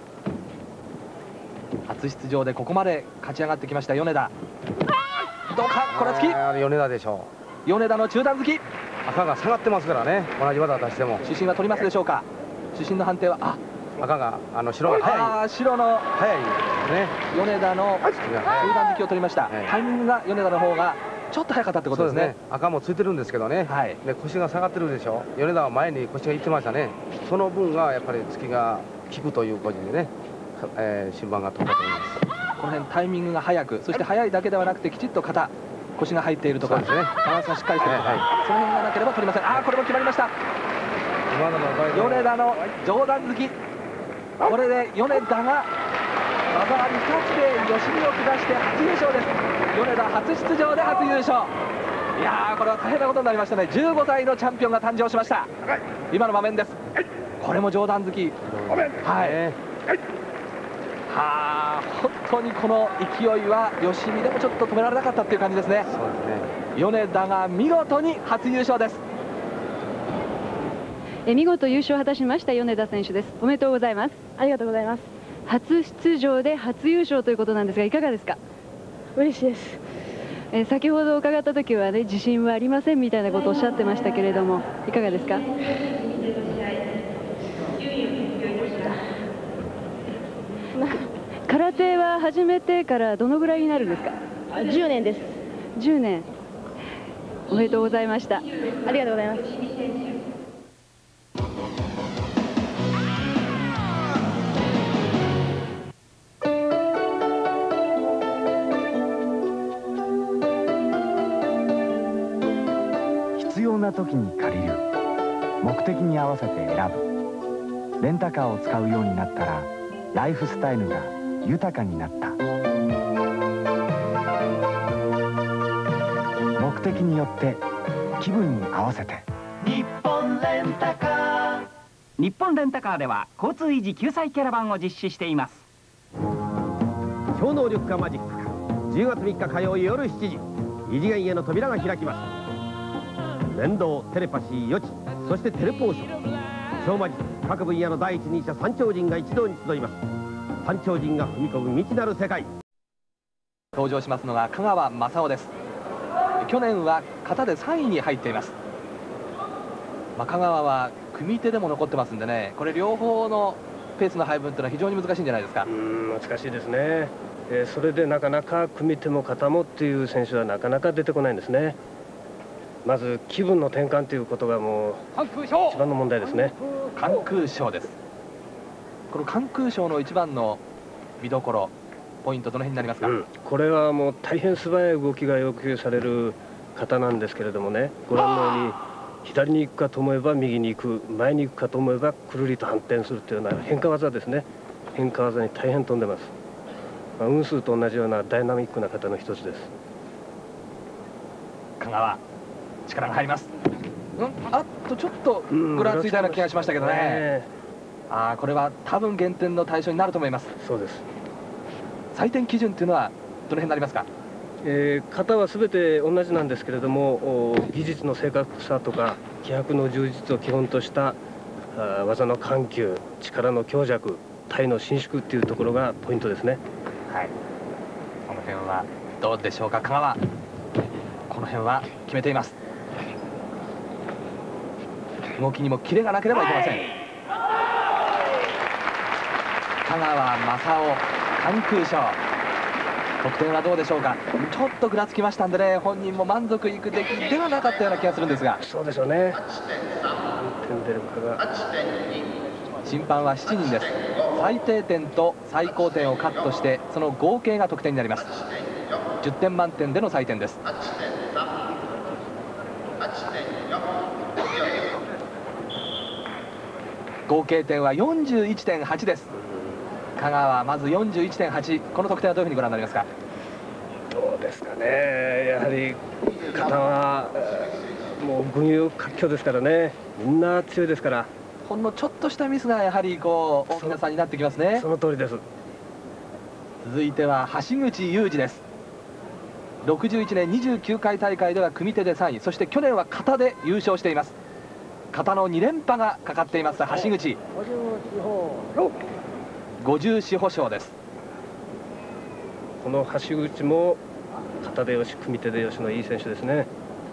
初出場でここまで勝ち上がってきました米田。どうか、これは突き。 米田でしょう。米田の中段突き。 赤が下がってますからね、同じ技出しても。 主審は取りますでしょうか。主審の判定は赤が白が速い。 白の速いですね。 米田の中段突きを取りました。タイミングが米田の方がちょっと早かったってことですね。 赤もついてるんですけどね。で腰が下がってるでしょ。米田は前に腰がいってましたね。その分がやっぱり突きが効くということでね、審判が取ったと思います。 この辺タイミングが早く、そして早いだけではなくてきちっと腰が入っているところですね。バランスがしっかりしているところ、その辺がなければ取りません。これも決まりました。米田の上段突き。これで米田が技あり2つで吉見を下して初優勝です。米田初出場で初優勝。いやー、これは大変なことになりましたね。15歳のチャンピオンが誕生しました。今の場面です。これも上段突き。本当にこの勢いは吉見でもちょっと止められなかったっていう感じですね。米田が見事に初優勝です。 見事優勝を果たしました米田選手です。おめでとうございます。 ありがとうございます。 初出場で初優勝ということなんですが、いかがですか。 嬉しいです。 先ほど伺った時はね、自信はありませんみたいなことをおっしゃってましたけれども、いかがですか。空手は始めてからどのぐらいになるんですか。 10年です。 10年。おめでとうございました。 ありがとうございます。 必要な時に借りる、目的に合わせて選ぶ。レンタカーを使うようになったらライフスタイルが豊かになった。目的によって気分に合わせて。 日本レンタカー。日本レンタカーでは交通維持救済キャラバンを実施しています。 超能力化マジック10月3日火曜夜7時、異次元への扉が開きます。 連動、テレパシー、予知、そしてテレポーション、超魔術、各分野の第一人者三超人が一堂に集います。三超人が踏み込む未知なる世界。 登場しますのが香川正夫です。去年は形で3位に入っています。香川は組手でも残ってますんでね、これ両方のペースの配分というのは非常に難しいんじゃないですか。 難しいですね。それでなかなか組手も形もっていう選手はなかなか出てこないんですね。まず気分の転換ということがもう一番の問題ですね。 関空賞です。この関空賞の一番の見どころ、ポイントどの辺になりますか。 これはもう大変素早い動きが要求される形なんですけれどもね、ご覧のように左に行くかと思えば右に行く、前に行くかと思えばくるりと反転するというような変化技ですね。変化技に大変飛んでます。運数と同じようなダイナミックな形の一つです。 香川、力が入ります。あっとちょっとぐらついたような気がしましたけどね。これは多分減点の対象になると思います。 そうです。 採点基準というのはどの辺になりますか。 型は全て同じなんですけれども、技術の正確さとか気迫の充実を基本とした技の緩急、力の強弱、体の伸縮っていうところがポイントですね。 はい、この辺はどうでしょうか。香川、この辺は決めています。動きにもキレがなければいけません。香川正夫、関空賞、得点はどうでしょうか。ちょっとぐらつきましたんでね、本人も満足いく出来ではなかったような気がするんですが。 そうでしょうね。何点出るかが。 審判は7人です。最低点と最高点をカットしてその合計が得点になります。10点満点での採点です。合計点は 41.8 です。香川はまず 41.8、 この得点はどういうふうにご覧になりますか。 どうですかね。やはり形はもう群雄割拠ですからね、みんな強いですから、 ほんのちょっとしたミスがやはりこう大きな差になってきますね。 その通りです。 続いては橋口裕二です。61年29回大会では組手で3位、そして去年は形で優勝しています。形の2連覇がかかっています橋口。50四歩賞です。 この橋口も形でよし組手でよしのいい選手ですね。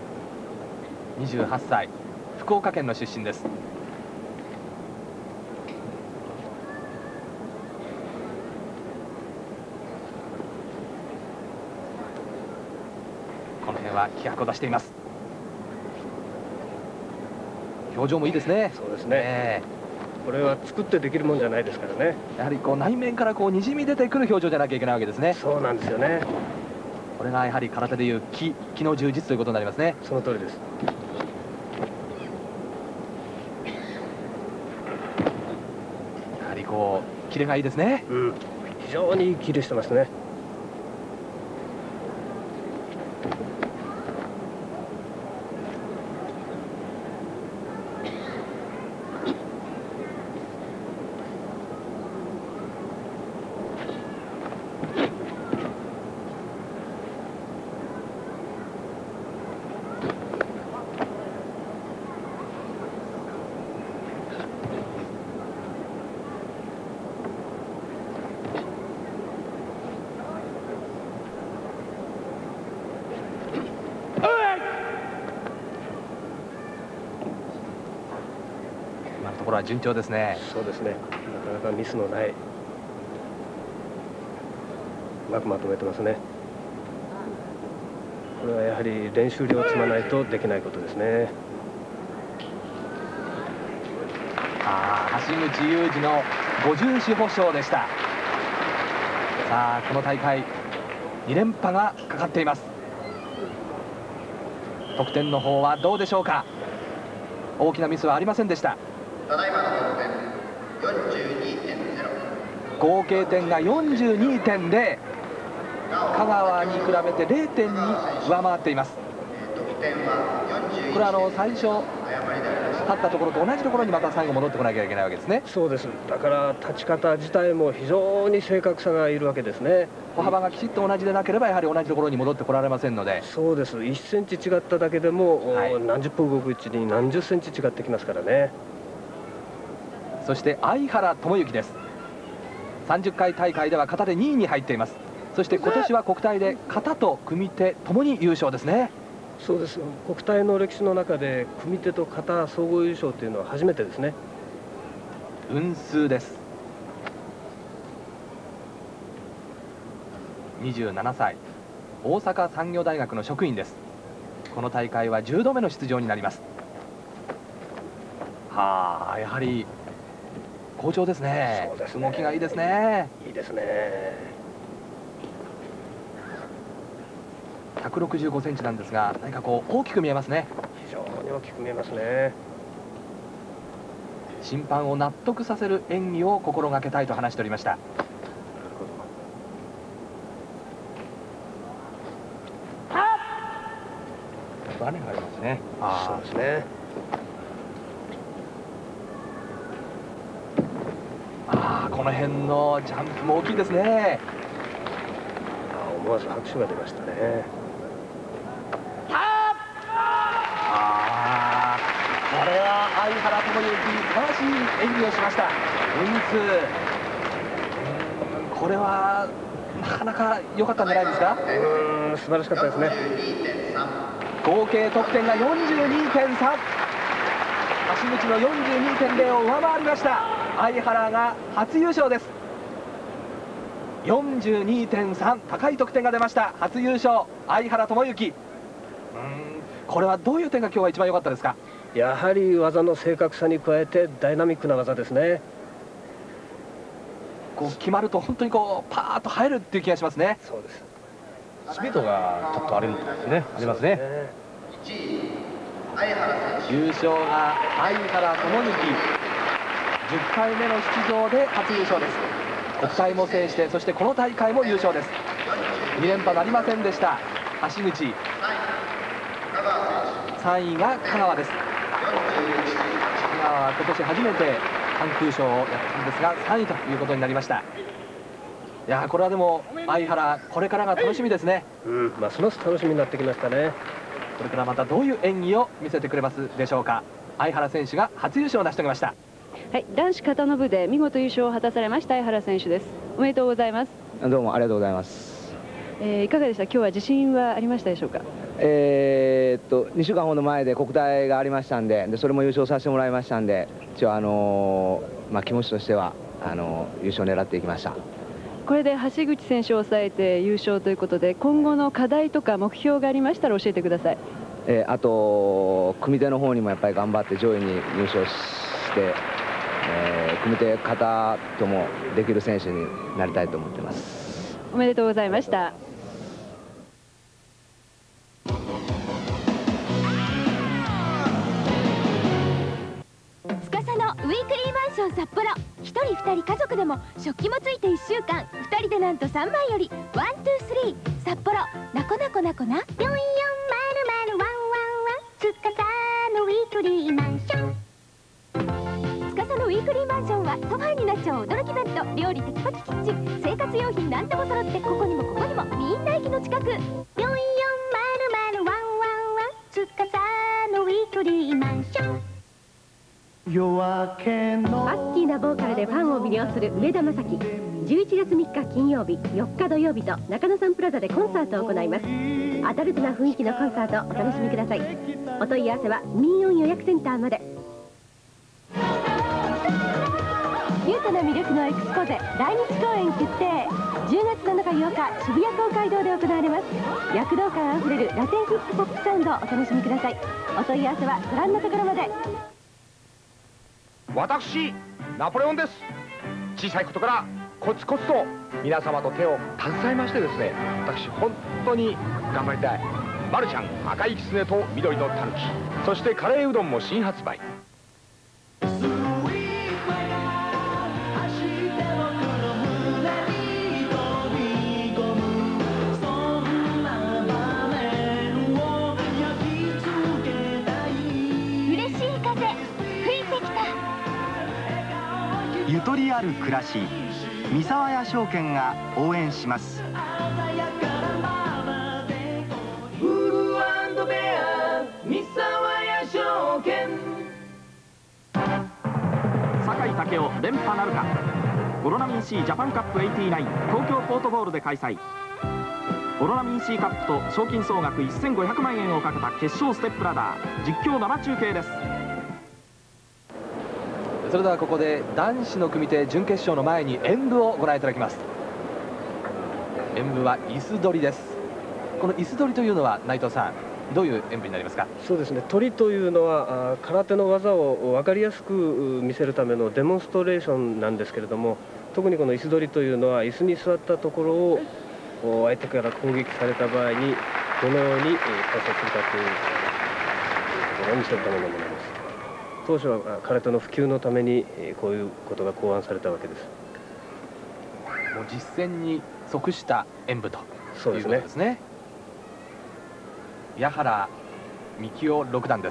28歳、福岡県の出身です。この辺は気迫を出しています。表情もいいですね。 そうですね。これは作ってできるもんじゃないですからね。 やはりこう内面からこうにじみ出てくる表情じゃなきゃいけないわけですね。 そうなんですよね。 これがやはり空手でいう気の充実ということになりますね。 その通りです。 やはりこうキレがいいですね。 非常にいいキレしてますね。 ところは順調ですね。 そうですね。なかなかミスのない、うまくまとめてますね。これはやはり練習量を積まないとできないことですね。 橋口裕二の50四歩賞でした。さあこの大会2連覇がかかっています。得点の方はどうでしょうか。大きなミスはありませんでした。合計点が 42.0、 香川に比べて 0.2 上回っています。これは最初立ったところと同じところにまた最後戻ってこなきゃいけないわけですね。 そうです。だから立ち方自体も非常に正確さがいるわけですね。 歩幅がきちっと同じでなければやはり同じところに戻ってこられませんので。 そうです。1センチ違っただけでも、何十分動くうちに何十センチ違ってきますからね。 そして相原智之です。30回大会では形で2位に入っています。そして今年は国体で形と組手ともに優勝ですね。 そうです。国体の歴史の中で組手と形総合優勝というのは初めてですね。 雲数です。27歳、大阪産業大学の職員です。この大会は10度目の出場になります。はあ、やはり好調ですね。そうですね。動きがいいですね。 いいですね。 165センチなんですが、何かこう大きく見えますね。 非常に大きく見えますね。 審判を納得させる演技を心がけたいと話しておりました。バネがありますね。 そうですね。 この辺のジャンプも大きいですね。 思わず拍手が出ましたね。 これは相原智之、素晴らしい演技をしました。これはなかなか良かったんじゃないですか。 素晴らしかったですね。 合計得点が 42.3、 橋口の 42.0 を上回りました。相原が初優勝です。 42.3、 高い得点が出ました。初優勝相原智之。これはどういう点が今日は一番良かったですか。 やはり技の正確さに加えてダイナミックな技ですね。 こう決まると本当にこうパーッと入るっていう気がしますね。 そうです。 スピードがちょっとあるんですね。ありますね。 優勝が相原智之、10回目の出場で初優勝です。国体も制して、そしてこの大会も優勝です。2連覇なりませんでした橋口。3位が香川です。香川は今年初めて関空賞をやったんですが3位ということになりました。いやこれはでも相原、これからが楽しみですね。 ますます楽しみになってきましたね。 これからまたどういう演技を見せてくれますでしょうか。相原選手が初優勝を成し遂げました。 はい、男子形の部で見事優勝を果たされました相原選手です。おめでとうございます。 どうもありがとうございます。 いかがでした。今日は自信はありましたでしょうか。 2週間ほど前で国体がありましたんで、それも優勝させてもらいましたんで、一応気持ちとしては優勝を狙っていきました。 これで橋口選手を抑えて優勝ということで、今後の課題とか目標がありましたら教えてください。 あと組手の方にもやっぱり頑張って上位に入賞して、組手形ともできる選手になりたいと思っています。 おめでとうございました。 司のウィークリーマンション札幌、1人2人家族でも食器もついて1週間、2人でなんと3枚よりワンツースリー札幌なこなこなこな440011司のウィークリーマンション。司のウィークリーマンションはソファーになっちゃう驚きベッド、料理テキパキキッチン、生活用品なんでも揃って、ここにもここにもみんな駅の近く。440011司のウィークリーマンション。 夜明けのマスキーなボーカルでファンを魅了する上田正樹。11月3日金曜日、4日土曜日と中野サンプラザでコンサートを行います。アダルトな雰囲気のコンサートお楽しみください。お問い合わせは民謡予約センターまで。ニュートな魅力のエクスポゼ来日公演決定。10月7日8日渋谷公会堂で行われます。躍動感あふれるラテンヒップホップサウンドをお楽しみください。お問い合わせはご覧のところまで。 私ナポレオンです。小さいことからコツコツと皆様と手を携えましてですね、私本当に頑張りたい。マルちゃん赤いキツネと緑のタヌキ、そしてカレーうどんも新発売。 嬉しい風ゆとりある暮らし、三沢屋証券が応援します。 酒井武雄連覇なるか。オロナミン C ジャパンカップ89東京ポートボールで開催。オロナミン C カップと賞金総額1500万円をかけた決勝ステップラダー、実況生中継です。 それではここで男子の組手準決勝の前に演舞をご覧いただきます。演舞は椅子取りです。この椅子取りというのは内藤さん、どういう演舞になりますか？ そうですね、取りというのは空手の技を分かりやすく見せるためのデモンストレーションなんですけれども、特にこの椅子取りというのは椅子に座ったところを相手から攻撃された場合にどのように対処するかというところを見せるためのものです。当初は空手の普及のためにこういうことが考案されたわけです。 もう実践に即した演舞ということですね。矢原幹夫六段です。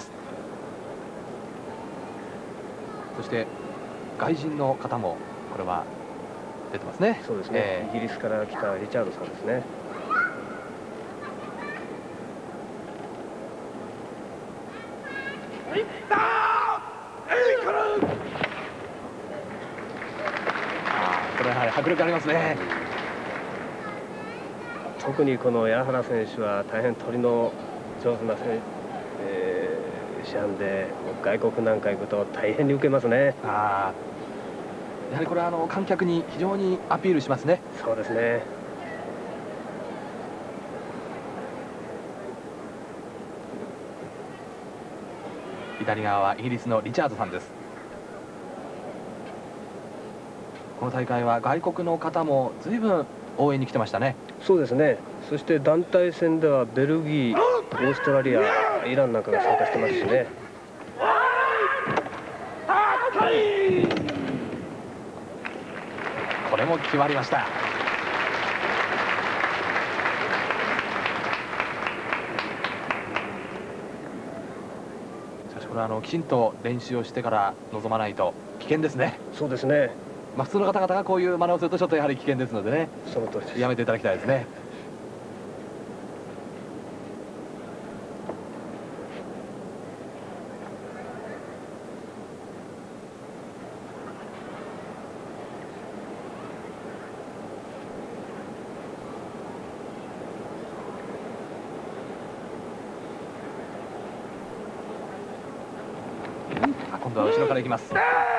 そして外人の方もこれは出てますね。 そうですね、イギリスから来たリチャードさんですね。 これはやはり迫力ありますね。 特にこの矢原選手は大変取りの上手な師範で、外国なんか行くと大変に受けますね。 やはりこれは観客に非常にアピールしますね。 そうですね。 左側はイギリスのリチャードさんです。この大会は外国の方も随分応援に来てましたね。 そうですね。そして団体戦ではベルギー、オーストラリア、イランなんかが参加してますしね。 これも決まりました。しかしこれはきちんと練習をしてから臨まないと危険ですね。 そうですね。 普通の方々がこういう真似をするとちょっとやはり危険ですのでね、 その通りです。 やめていただきたいですね。今度は後ろから行きます。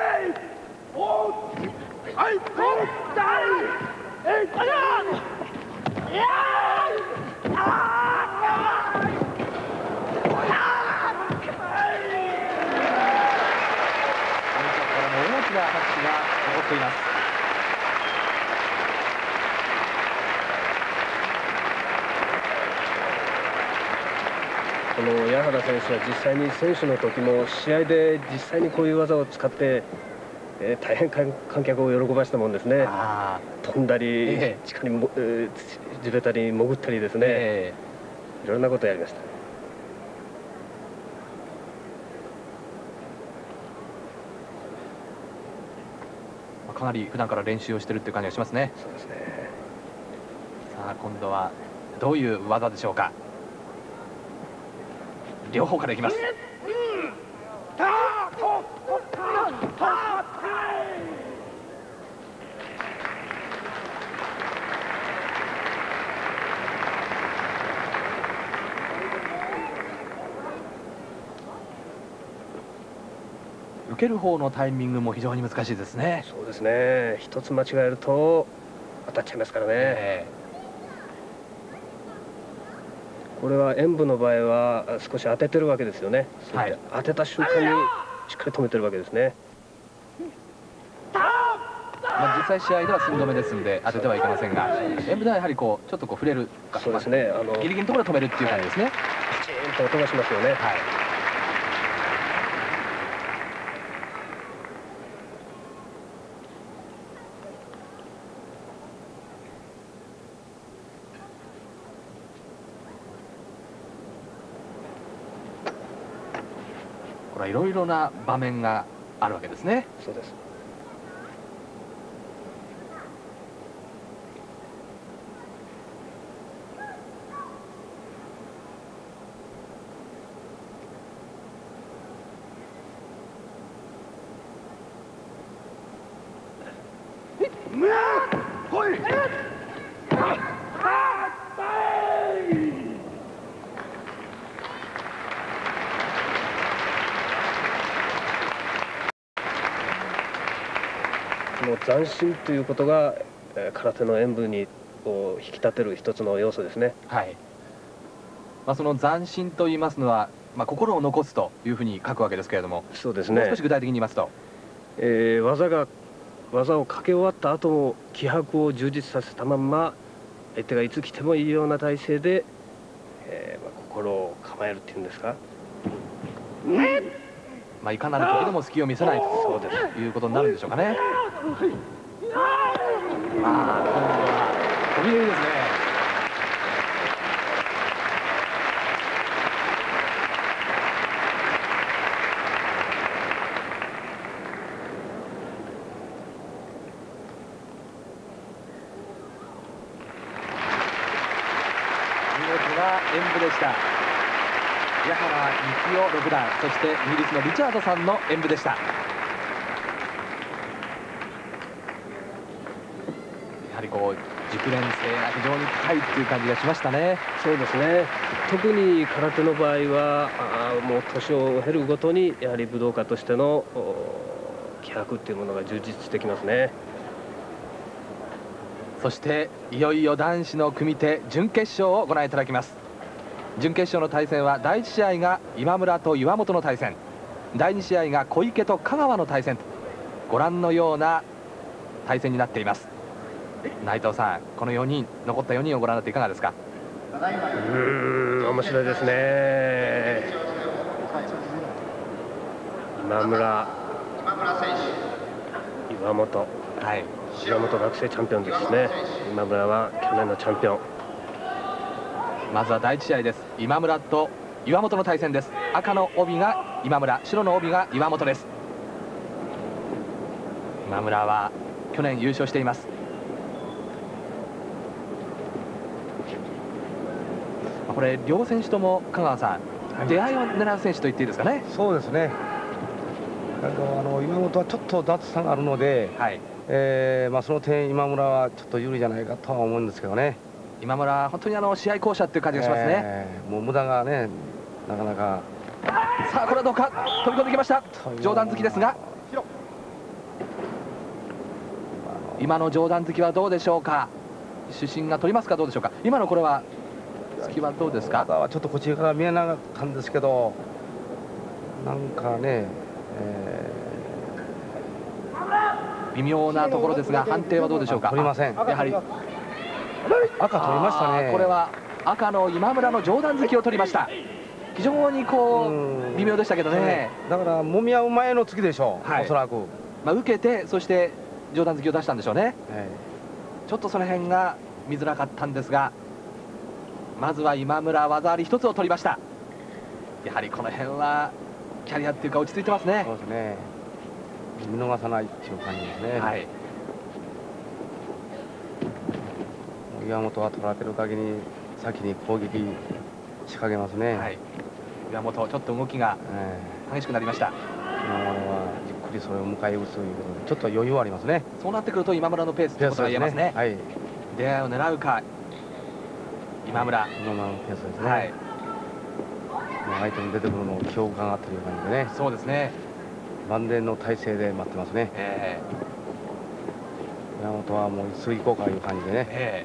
この矢原選手は実際に選手の時も試合で実際にこういう技を使って大変観客を喜ばしたもんですね。飛んだり、地下に地べたに潜ったりですね、いろんなことをやりました。 かなり普段から練習をしているっていう感じがしますね。 そうですね。 さあ今度はどういう技でしょうか。両方からいきます。受ける方のタイミングも非常に難しいですね。 そうですね。一つ間違えると当たっちゃいますからね。これは演舞の場合は少し当ててるわけですよね。当てた瞬間にしっかり止めてるわけですね。 実際試合では寸止めですんで当ててはいけませんが、演舞ではやはりこうちょっとこう触れる、 そうですね、 ギリギリのところで止めるっていう感じですね。 きちんと音がしますよね。 いろいろな場面があるわけですね。 そうです。 その斬新ということが空手の演武に引き立てる一つの要素ですね。 はい。その斬新と言いますのは、心を残すというふうに書くわけですけれども、 そうですね。 もう少し具体的に言いますと、 技をかけ終わった後も気迫を充実させたまんま、相手がいつ来てもいいような体勢で、心を構えるっていうんですか。 いかなる時でも隙を見せないということになるんでしょうかね。今度は飛び蹴りですね。見事な演武でした。矢原幹夫六段、そしてイギリスのリチャードさんの演武でした。やはり熟練性が非常に高いっていう感じがしましたね。 そうですね。特に空手の場合はもう年を経るごとにやはり武道家としての気迫っていうものが充実してきますね。 そしていよいよ男子の組手準決勝をご覧いただきます。準決勝の対戦は第1試合が今村と岩本の対戦、第2試合が小池と香川の対戦と、ご覧のような対戦になっています。内藤さん、この4人、残った4人をご覧になっていかがですか。 面白いですね。今村、岩本、岩本学生チャンピオンですね。今村は去年のチャンピオン。 まずは第1試合です。今村と岩本の対戦です。赤の帯が今村、白の帯が岩本です。今村は去年優勝しています。これ両選手とも香川さん、出会いを狙う選手と言っていいですかね。 そうですね。今本はちょっと脱差があるので、その点今村はちょっと有利じゃないかとは思うんですけどね。 今村本当に試合巧者っていう感じがしますね。 もう無駄がね、なかなか。 さあこれはどうか、飛び込んできました。上段突きですが、今の上段突きはどうでしょうか。主審が取りますか、どうでしょうか。今のこれは突きはどうですか。 ちょっとこっちから見えなかったんですけど、なんかね、 微妙なところですが、判定はどうでしょうか。 取りません。 やはり赤取りましたね。 これは赤の今村の上段突きを取りました。非常に微妙でしたけどね。 だから揉み合う前の突きでしょう、おそらく。 受けて、そして上段突きを出したんでしょうね。ちょっとその辺が見づらかったんですが、まずは今村、技あり一つを取りました。やはりこの辺はキャリアっていうか落ち着いてますね。 そうですね。見逃さないっていう感じですね。岩本は取られてる限り先に攻撃仕掛けますね。 岩本ちょっと動きが激しくなりました。 今村はじっくりそれを迎え撃つということでちょっと余裕はありますね。 そうなってくると今村のペースということが言えますね。出会いを狙うか今村。 今村のペースですね。相手に出てくるのを気を伺っている感じでね。 そうですね。 万全の体勢で待ってますね。山本はもうすぐ行こうかいう感じでね。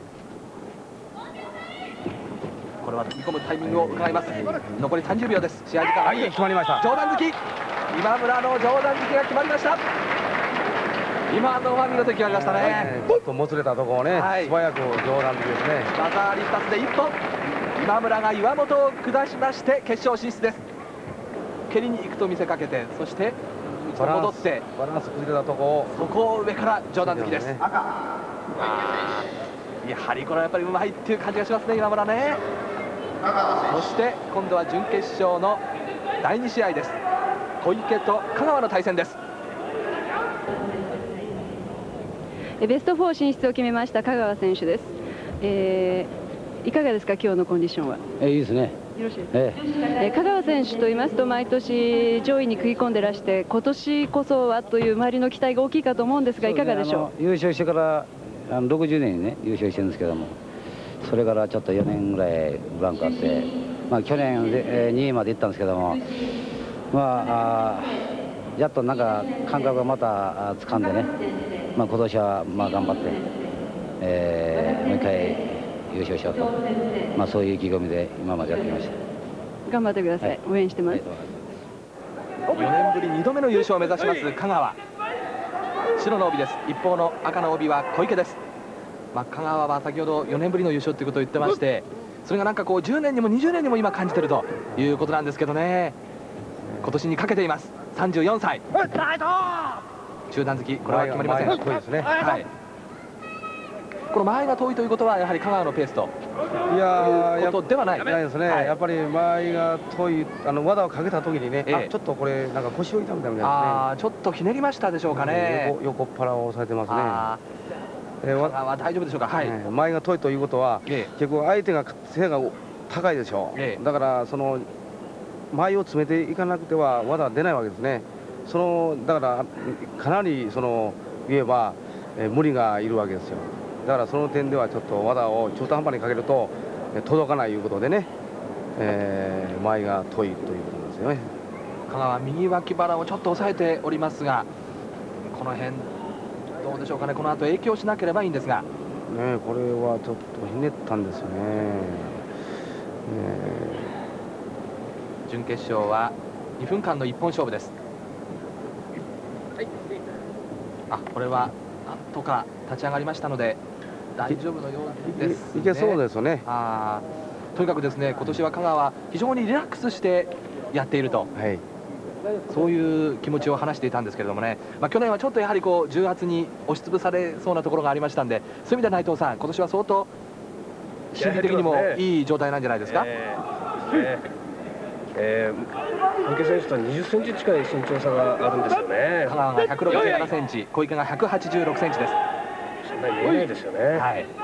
これは飛び込むタイミングを伺います。残り30秒です。試合時間。 決まりました。 上段突き。今村の上段突きが決まりました。今のは見事決まりましたね。 ちょっともつれたところをね、素早く上段突きですね。 技あり2つで一本。今村が岩本を下しまして決勝進出です。蹴りに行くと見せかけて、そして戻ってバランス崩れたところ、 そこを上から上段突きです。やはりこれはやっぱりうまいっていう感じがしますね、今村ね。そして今度は準決勝の第2試合です。小池と香川の対戦です。 ベスト4進出を決めました香川選手です。いかがですか、今日のコンディションは。 いいですね。 よろしいですか。香川選手と言いますと毎年上位に食い込んでらして、今年こそはという周りの期待が大きいかと思うんですが、いかがでしょう。 優勝してから60年にね優勝してるんですけども、それからちょっと4年ぐらいブランクあって、去年で2位まで行ったんですけども、やっとなんか感覚がまた掴んでね、今年は頑張って、もう一回優勝しようと、そういう意気込みで今までやってきました。 頑張ってください、応援してます。 4年ぶり2度目の優勝を目指します香川。白の帯です。一方の赤の帯は小池です。香川は先ほど4年ぶりの優勝ということを言ってまして、それがなんかこう10年にも20年にも今感じてるということなんですけどね。今年にかけています。34歳。中段突き、これは決まりません。 遠いですね。 はい。この間合いが遠いということはやはり香川のペースということではない。 ないですね。やっぱり間合いが遠い、技をかけた時にね、ちょっとこれなんか腰を痛めたみたいですね。 ちょっとひねりましたでしょうかね。 横っ腹を押さえてますね。 香川大丈夫でしょうか。はい。 間合いが遠いということは、結構相手が背が高いでしょう。だからその間合いを詰めていかなくては技は出ないわけですね。だからかなり言えば無理がいるわけですよ。だからその点ではちょっと技を中途半端にかけると届かないということでね、間合いが遠いということなんですよね。 香川右脇腹をちょっと押さえておりますが、この辺どうでしょうかね。この後影響しなければいいんですが、 これはちょっとひねったんですよね。 準決勝は2分間の一本勝負です。これはなんとか立ち上がりましたので大丈夫のようですね。 いけそうですよね。 とにかくですね、今年は香川は非常にリラックスしてやっていると、そういう気持ちを話していたんですけれどもね、去年はちょっとやはり重圧に押しつぶされそうなところがありましたんで、そういう意味では内藤さん、今年は相当心理的にもいい状態なんじゃないですか。 小池選手とは20センチ近い身長差があるんですよね。 香川が167センチ、小池が186センチです。 そんなに見えないですよね。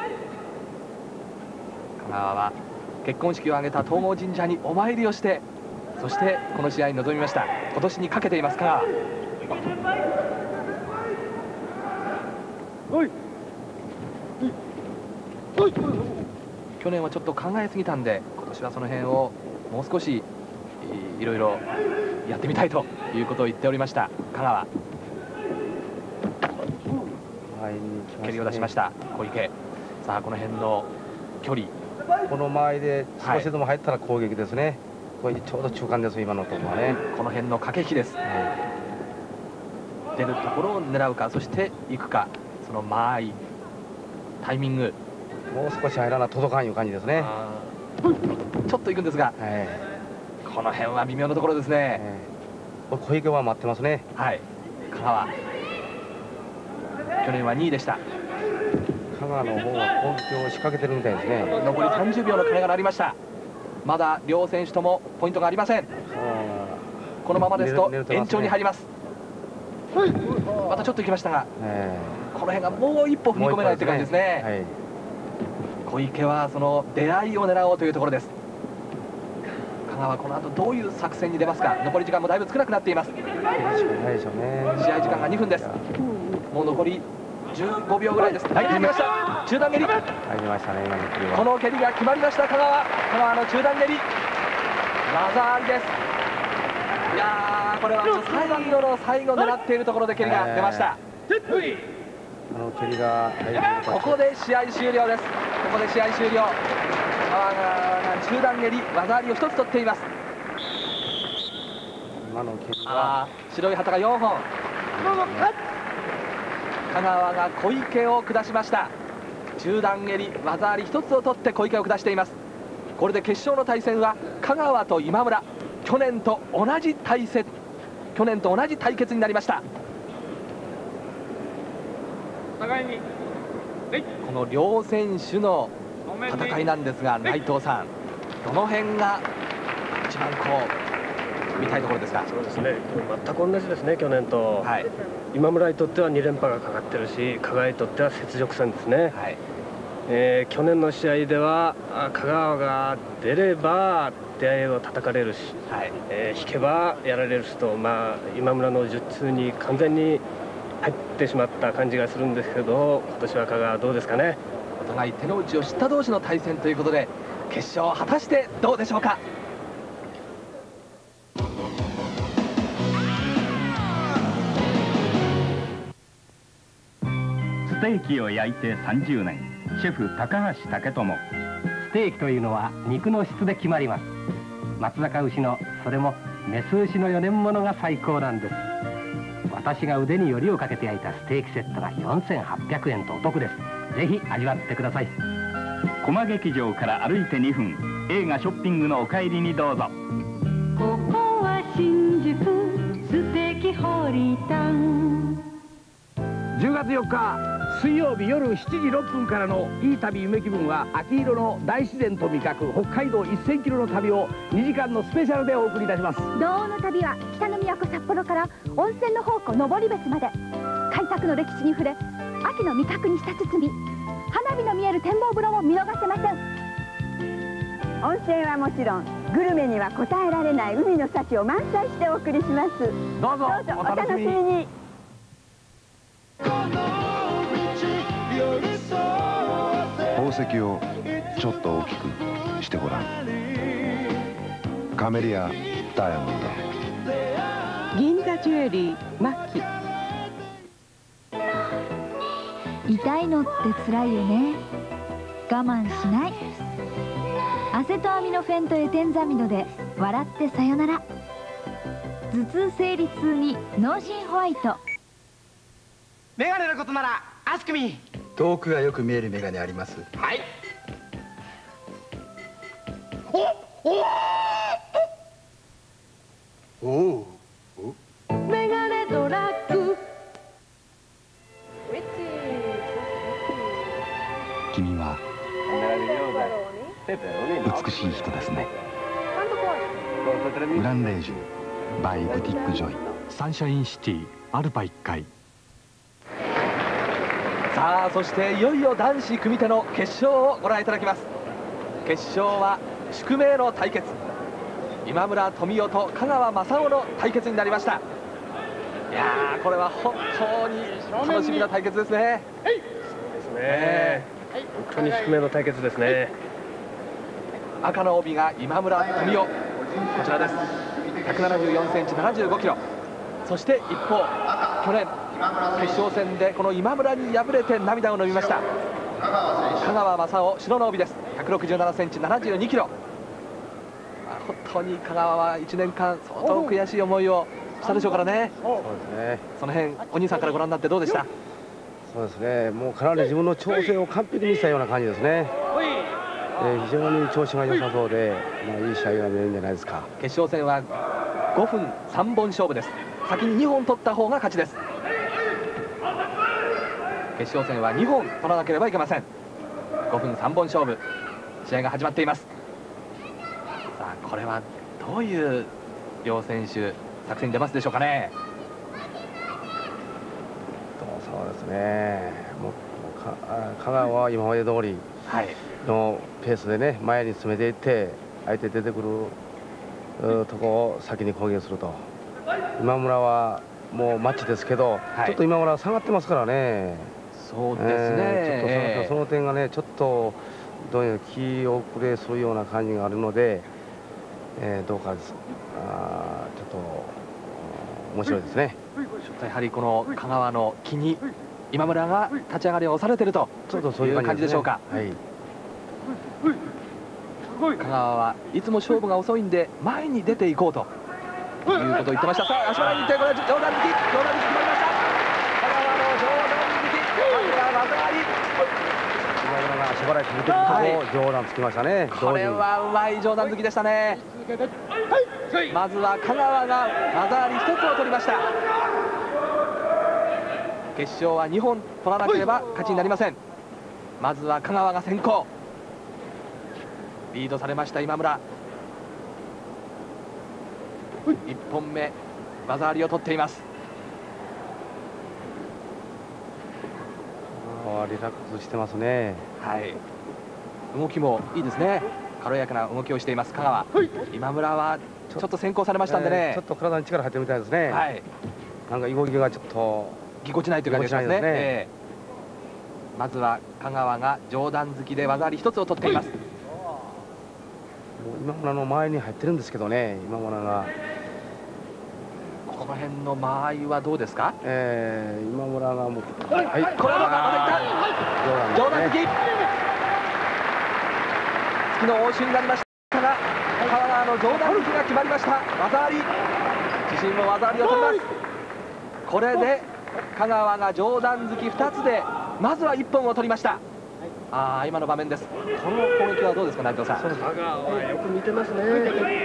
香川は結婚式を挙げた東郷神社にお参りをして、そしてこの試合に臨みました。今年にかけています香川。去年はちょっと考えすぎたんで、今年はその辺をもう少しいろいろやってみたいということを言っておりました香川。蹴りを出しました小池。さあこの辺の距離、 この間合いで少しでも入ったら攻撃ですね。これちょうど中間です、今のところはね。 この辺の駆け引きです。出るところを狙うか、そして行くか、その間合い、タイミング、 もう少し入らな届かんいう感じですね。 ちょっと行くんですが、この辺は微妙なところですね。 小池は待ってますね。 香川、去年は2位でした。 香川の方は攻撃を仕掛けてるみたいですね。 残り30秒の鐘が鳴りました。まだ両選手ともポイントがありません。このままですと延長に入ります。またちょっと行きましたが、この辺がもう一歩踏み込めないという感じですね。小池はその出会いを狙おうというところです。香川、この後どういう作戦に出ますか。残り時間もだいぶ少なくなっています。試合時間が2分です。もう残り15秒ぐらいです。入りました。中段蹴り。入りましたね、今の蹴りは。 この蹴りが決まりました香川。香川の中段蹴り。技ありです。いやー、これは最後の最後狙っているところで蹴りが出ました。 蹴りがここで試合終了です。ここで試合終了。香川が中段蹴り、技ありを1つ取っています。 今の蹴りは白い旗が4本。香川が小池を下しました。中段蹴り、技あり1つを取って小池を下しています。これで決勝の対戦は香川と今村、去年と同じ対決になりました。この両選手の戦いなんですが、内藤さん、どの辺が一番見たいところですか。 そうですね、全く同じですね、去年と。今村にとっては2連覇がかかってるし、香川にとっては雪辱戦ですね。去年の試合では香川が出れば手合いを叩かれるし、引けばやられるしと、今村の術中に完全に入ってしまった感じがするんですけど、今年は香川どうですかね。 お互い手の内を知った同士の対戦ということで、決勝果たしてどうでしょうか。 ステーキを焼いて30年、シェフ高橋武智。 ステーキというのは肉の質で決まります。松阪牛の、それもメス牛の4年物が最高なんです。私が腕によりをかけて焼いたステーキセットが4800円とお得です。ぜひ味わってください。 駒劇場から歩いて2分、映画ショッピングのお帰りにどうぞ。 ここは新宿ステーキホリタン。 10月4日水曜日夜7時6分からの「いい旅夢気分」は秋色の大自然と味覚北海道1000キロの旅を2時間のスペシャルでお送りいたします。 道央の旅は北の都札幌から温泉の宝庫登別まで、開拓の歴史に触れ秋の味覚に舌包み、花火の見える展望風呂も見逃せません。 温泉はもちろんグルメには応えられない海の幸を満載してお送りします。 どうぞお楽しみに。 宝石をちょっと大きくしてごらん。カメリアダイヤモンド。 銀座ジュエリーマッキ。 痛いのって辛いよね。我慢しない。アセトアミノフェントエテンザミドで笑ってさよなら。頭痛生理痛に脳神ホワイト。 メガネのことならアスクミ。 遠くがよく見えるメガネあります。 はい。 おお。 メガネドラッグ。 君は美しい人ですね。グランレージュバイブティックジョイ。 サンシャインシティアルパ1階。 さあ、そしていよいよ男子組手の決勝をご覧いただきます。決勝は宿命の対決、今村富夫と香川正雄の対決になりました。いやー、これは本当に楽しみな対決ですね。 そうですね、本当に宿命の対決ですね。 赤の帯が今村富夫、こちらです。174センチ75キロ。そして一方、去年決勝戦でこの今村に敗れて涙を飲みました香川正雄、白の帯です。167センチ72キロ。本当に香川は1年間相当悔しい思いをしたでしょうからね。 そうですね。 その辺お兄さんからご覧になってどうでした？ そうですね。もうかなり自分の調整を完璧にしたような感じですね。非常に調子が良さそうで、いい試合が見えるんじゃないですか。 決勝戦は5分3本勝負です。先に2本取った方が勝ちです。決勝戦は2本取らなければいけません。5分3本勝負、試合が始まっています。さあ、これはどういう両選手作戦に出ますでしょうかね。 そうですね。もう香川は今まで通りのペースでね、前に詰めていって相手出てくるとこを先に攻撃すると。今村はもうマッチですけど、ちょっと今村は下がってますからね。 そうですね。 ちょっとその点がね、ちょっとどういう気遅れするような感じがあるので、どうかです。ちょっと面白いですね。 ちょっとやはりこの香川の気に今村が立ち上がりを押されているという感じでしょうか。香川はいつも勝負が遅いんで前に出ていこうということを言ってました。さあ、足払いに行って、これは上段突き決まりました。香川の上段突き、技あり。 今村が足払い続けるところ、上段つきましたね。 これはうまい上段突きでしたね。まずは香川が技あり1つを取りました。決勝は2本取らなければ勝ちになりません。まずは香川が先行、リードされました今村。1本目技ありを取っています。 リラックスしてますね。 はい、動きもいいですね。 軽やかな動きをしています香川。今村はちょっと先行されましたんでね、 ちょっと体に力入ってるみたいですね。 はい、 なんか動きがちょっとぎこちないという感じがしますね。まずは香川が上段突きで技あり一つを取っています。 今村の前に入ってるんですけどね、今村がこの辺の間合いはどうですか。 今村がもう、 これはまだいった上段突き、突きの応酬になりましたが香川の上段突きが決まりました。技あり、自身も技ありを取ります。これで香川が上段突き2つでまずは1本を取りました。今の場面です。この攻撃はどうですか、内藤さん。 香川はよく見てますね。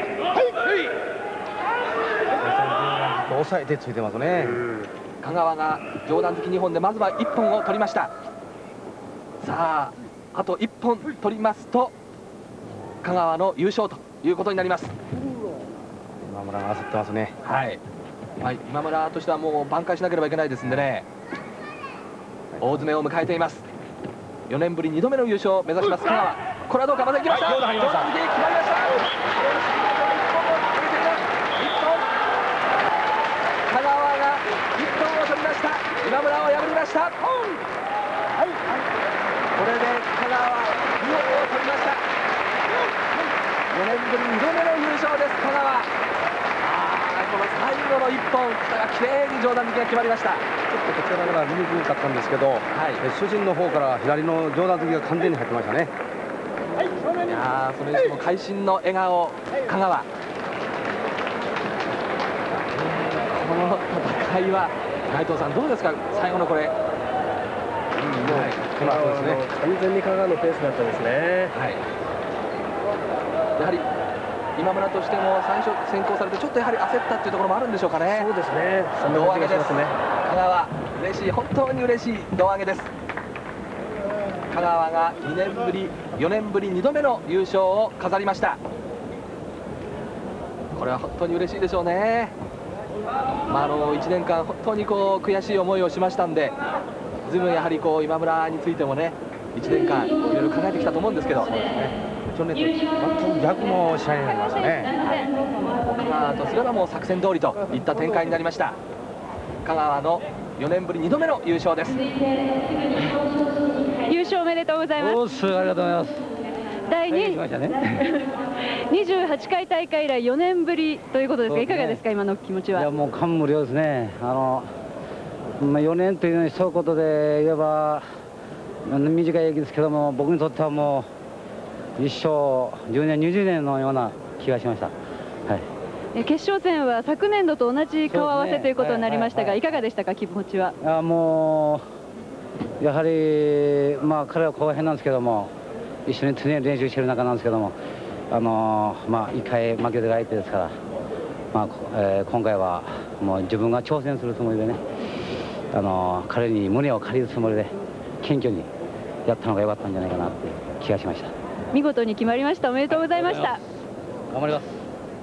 抑えてついてますね。 香川が上段突き2本でまずは1本を取りました。さああと1本取りますと香川の優勝ということになります。 今村が焦ってますね。 はい、今村としてはもう挽回しなければいけないですんでね、大詰めを迎えています。4年ぶり2度目の優勝を目指します香川。これはどうか、また行きました。上段突き決まりました。香川が1本を取りました。今村を破りました。これで香川は2本を取りました。4年ぶり2度目の優勝です香川。この最後の1本きれいに上段突きが決まりました。 ちょっとこちらから見にくかったんですけど、主審の方から左の上段突きが完全に入ってましたね。 いやそれにしても会心の笑顔香川。この戦いは内藤さんどうですか、最後のこれ。 完全に香川のペースだったですね。 やはり今村としても最初先行されてちょっとやはり焦ったっていうところもあるんでしょうかね。 そうですね。 胴上げです。香川嬉しい、本当に嬉しい胴上げです。香川が4年ぶり2度目の優勝を飾りました。これは本当に嬉しいでしょうね。1年間本当に悔しい思いをしましたんで、ずいぶんやはり今村についてもね1年間いろいろ考えてきたと思うんですけど、 去年と全く逆の試合になりましたね。 香川とすればもう作戦通りといった展開になりました。香川の4年ぶり2度目の優勝です。 優勝おめでとうございます。 ありがとうございます。 第28回大会以来4年ぶりということですが、いかがですか、今の気持ちは。 いや、もう感無量ですね。4年というのに一言で言えば短い駅ですけども、僕にとってはもう一生10年20年のような気がしました。 決勝戦は昨年度と同じ顔合わせということになりましたが、いかがでしたか、気持ちは。 もうやはり彼は後輩なんですけども、一緒に常に練習している中なんですけども、1回負けてる相手ですから、今回はもう自分が挑戦するつもりでね、彼に胸を借りるつもりで謙虚にやったのが良かったんじゃないかなって気がしました。 見事に決まりました。おめでとうございました。 頑張ります。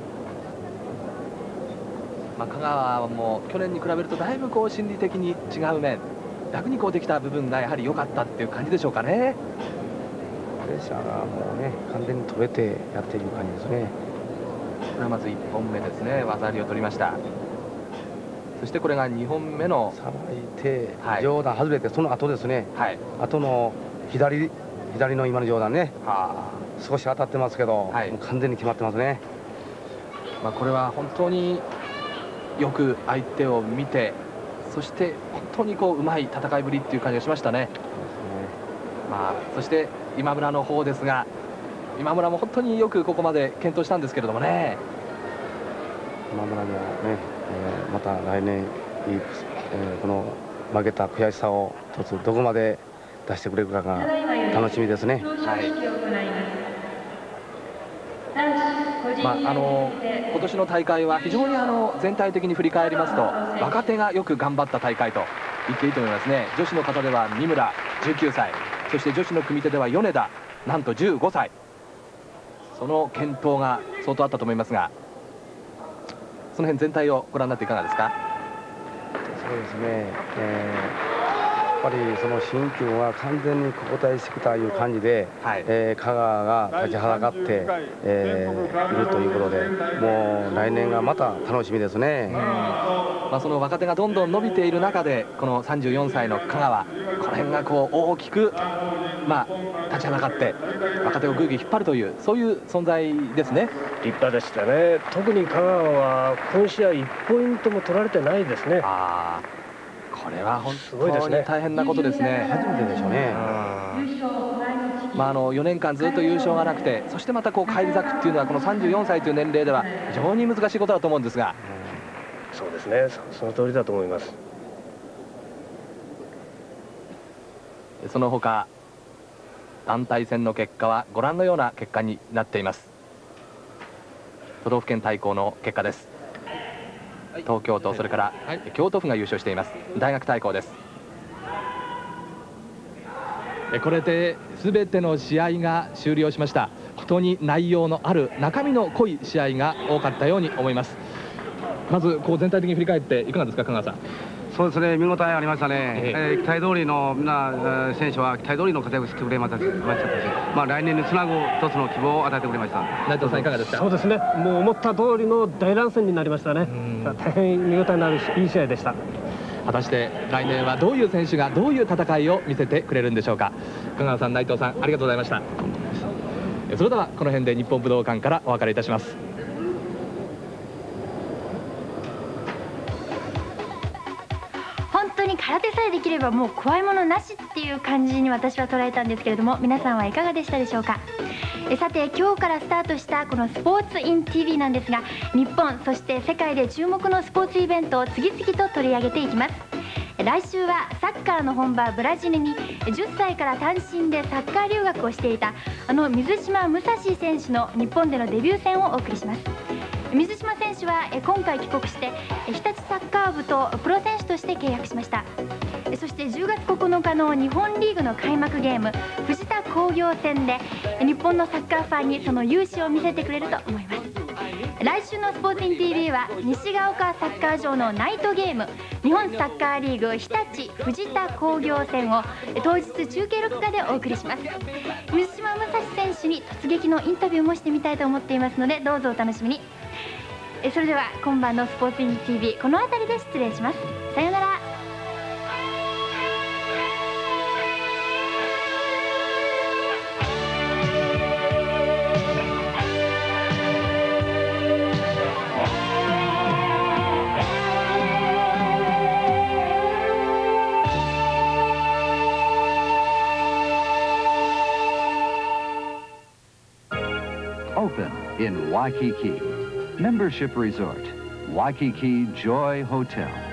香川も去年に比べるとだいぶ心理的に違う面、楽にできた部分がやはり良かったっていう感じでしょうかね。 プレッシャーがもうね完全に取れてやっている感じですね。 これはまず1本目ですね、技ありを取りました。そしてこれが2本目のさばいて上段外れて、その後ですね、後の左の今の上段ね、少し当たってますけど、もう完全に決まってますね。 これは本当によく相手を見て、そして本当にうまい戦いぶりっていう感じがしましたね。そして今村の方ですが、今村も本当によくここまで検討したんですけれどもね。 今村もね、また来年この負けた悔しさを一つどこまで出してくれるかが楽しみですね。 今年の大会は非常に全体的に振り返りますと若手がよく頑張った大会と言っていいと思いますね。女子の方では三村19歳、そして女子の組手では米田なんと15歳、その健闘が相当あったと思いますが、その辺全体をご覧になっていかがですか。 そうですね、 ぱりその新旧が完全に交代してきたいう感じで、香川が立ちはだかって、いるということで、もう来年がまた楽しみですね。 その若手がどんどん伸びている中で、この34歳の香川、この辺がこう大きく、立ちはだかって若手をぐいぐい引っ張るという、そういう存在ですね。 立派でしたね。特に香川は今試合1ポイントも取られてないですね。 これは本当に大変なことですね。 初めてでしょうね。 4年間ずっと優勝がなくて、そしてまたこう返り咲くっていうのは、この34歳という年齢では非常に難しいことだと思うんですが。 そうですね、その通りだと思います。 その他団体戦の結果はご覧のような結果になっています。都道府県対抗の結果です。東京都、それから京都府が優勝しています。大学対抗です。これで全ての試合が終了しました。本当に内容のある中身の濃い試合が多かったように思います。まずこう全体的に振り返っていかがですか、香川さん。 そうですね、見応えありましたね。期待通りのみんな選手は期待通りの活躍してくれましたし、来年につなぐ一つの希望を与えてくれました。 内藤さんいかがですか。 そうですね、もう思った通りの大乱戦になりましたね。大変見応えのあるいい試合でした。 果たして来年はどういう選手がどういう戦いを見せてくれるんでしょうか。香川さん、内藤さん、ありがとうございました。それではこの辺で日本武道館からお別れいたします。 本当に空手さえできればもう怖いものなしっていう感じに私は捉えたんですけれども、皆さんはいかがでしたでしょうか。さて、今日からスタートしたこのスポーツイン TV なんですが、日本そして世界で注目のスポーツイベントを次々と取り上げていきます。来週はサッカーの本場ブラジルに10歳から単身でサッカー留学をしていた水島武蔵選手の日本でのデビュー戦をお送りします。水島選手は今回帰国して日立サッカー部とプロ選手として契約しました。そして10月9日の日本リーグの開幕ゲーム藤田工業戦で日本のサッカーファンにその勇姿を見せてくれると思います。来週のスポーツイン TV は西が丘サッカー場のナイトゲーム日本サッカーリーグ日立藤田工業戦を当日中継録画でお送りします。水島武蔵選手に突撃のインタビューもしてみたいと思っていますので、どうぞお楽しみに。それでは今晩のスポーツイン TV この辺りで失礼します。さようなら。 Open in Waikiki. Membership Resort, Waikiki Joy Hotel.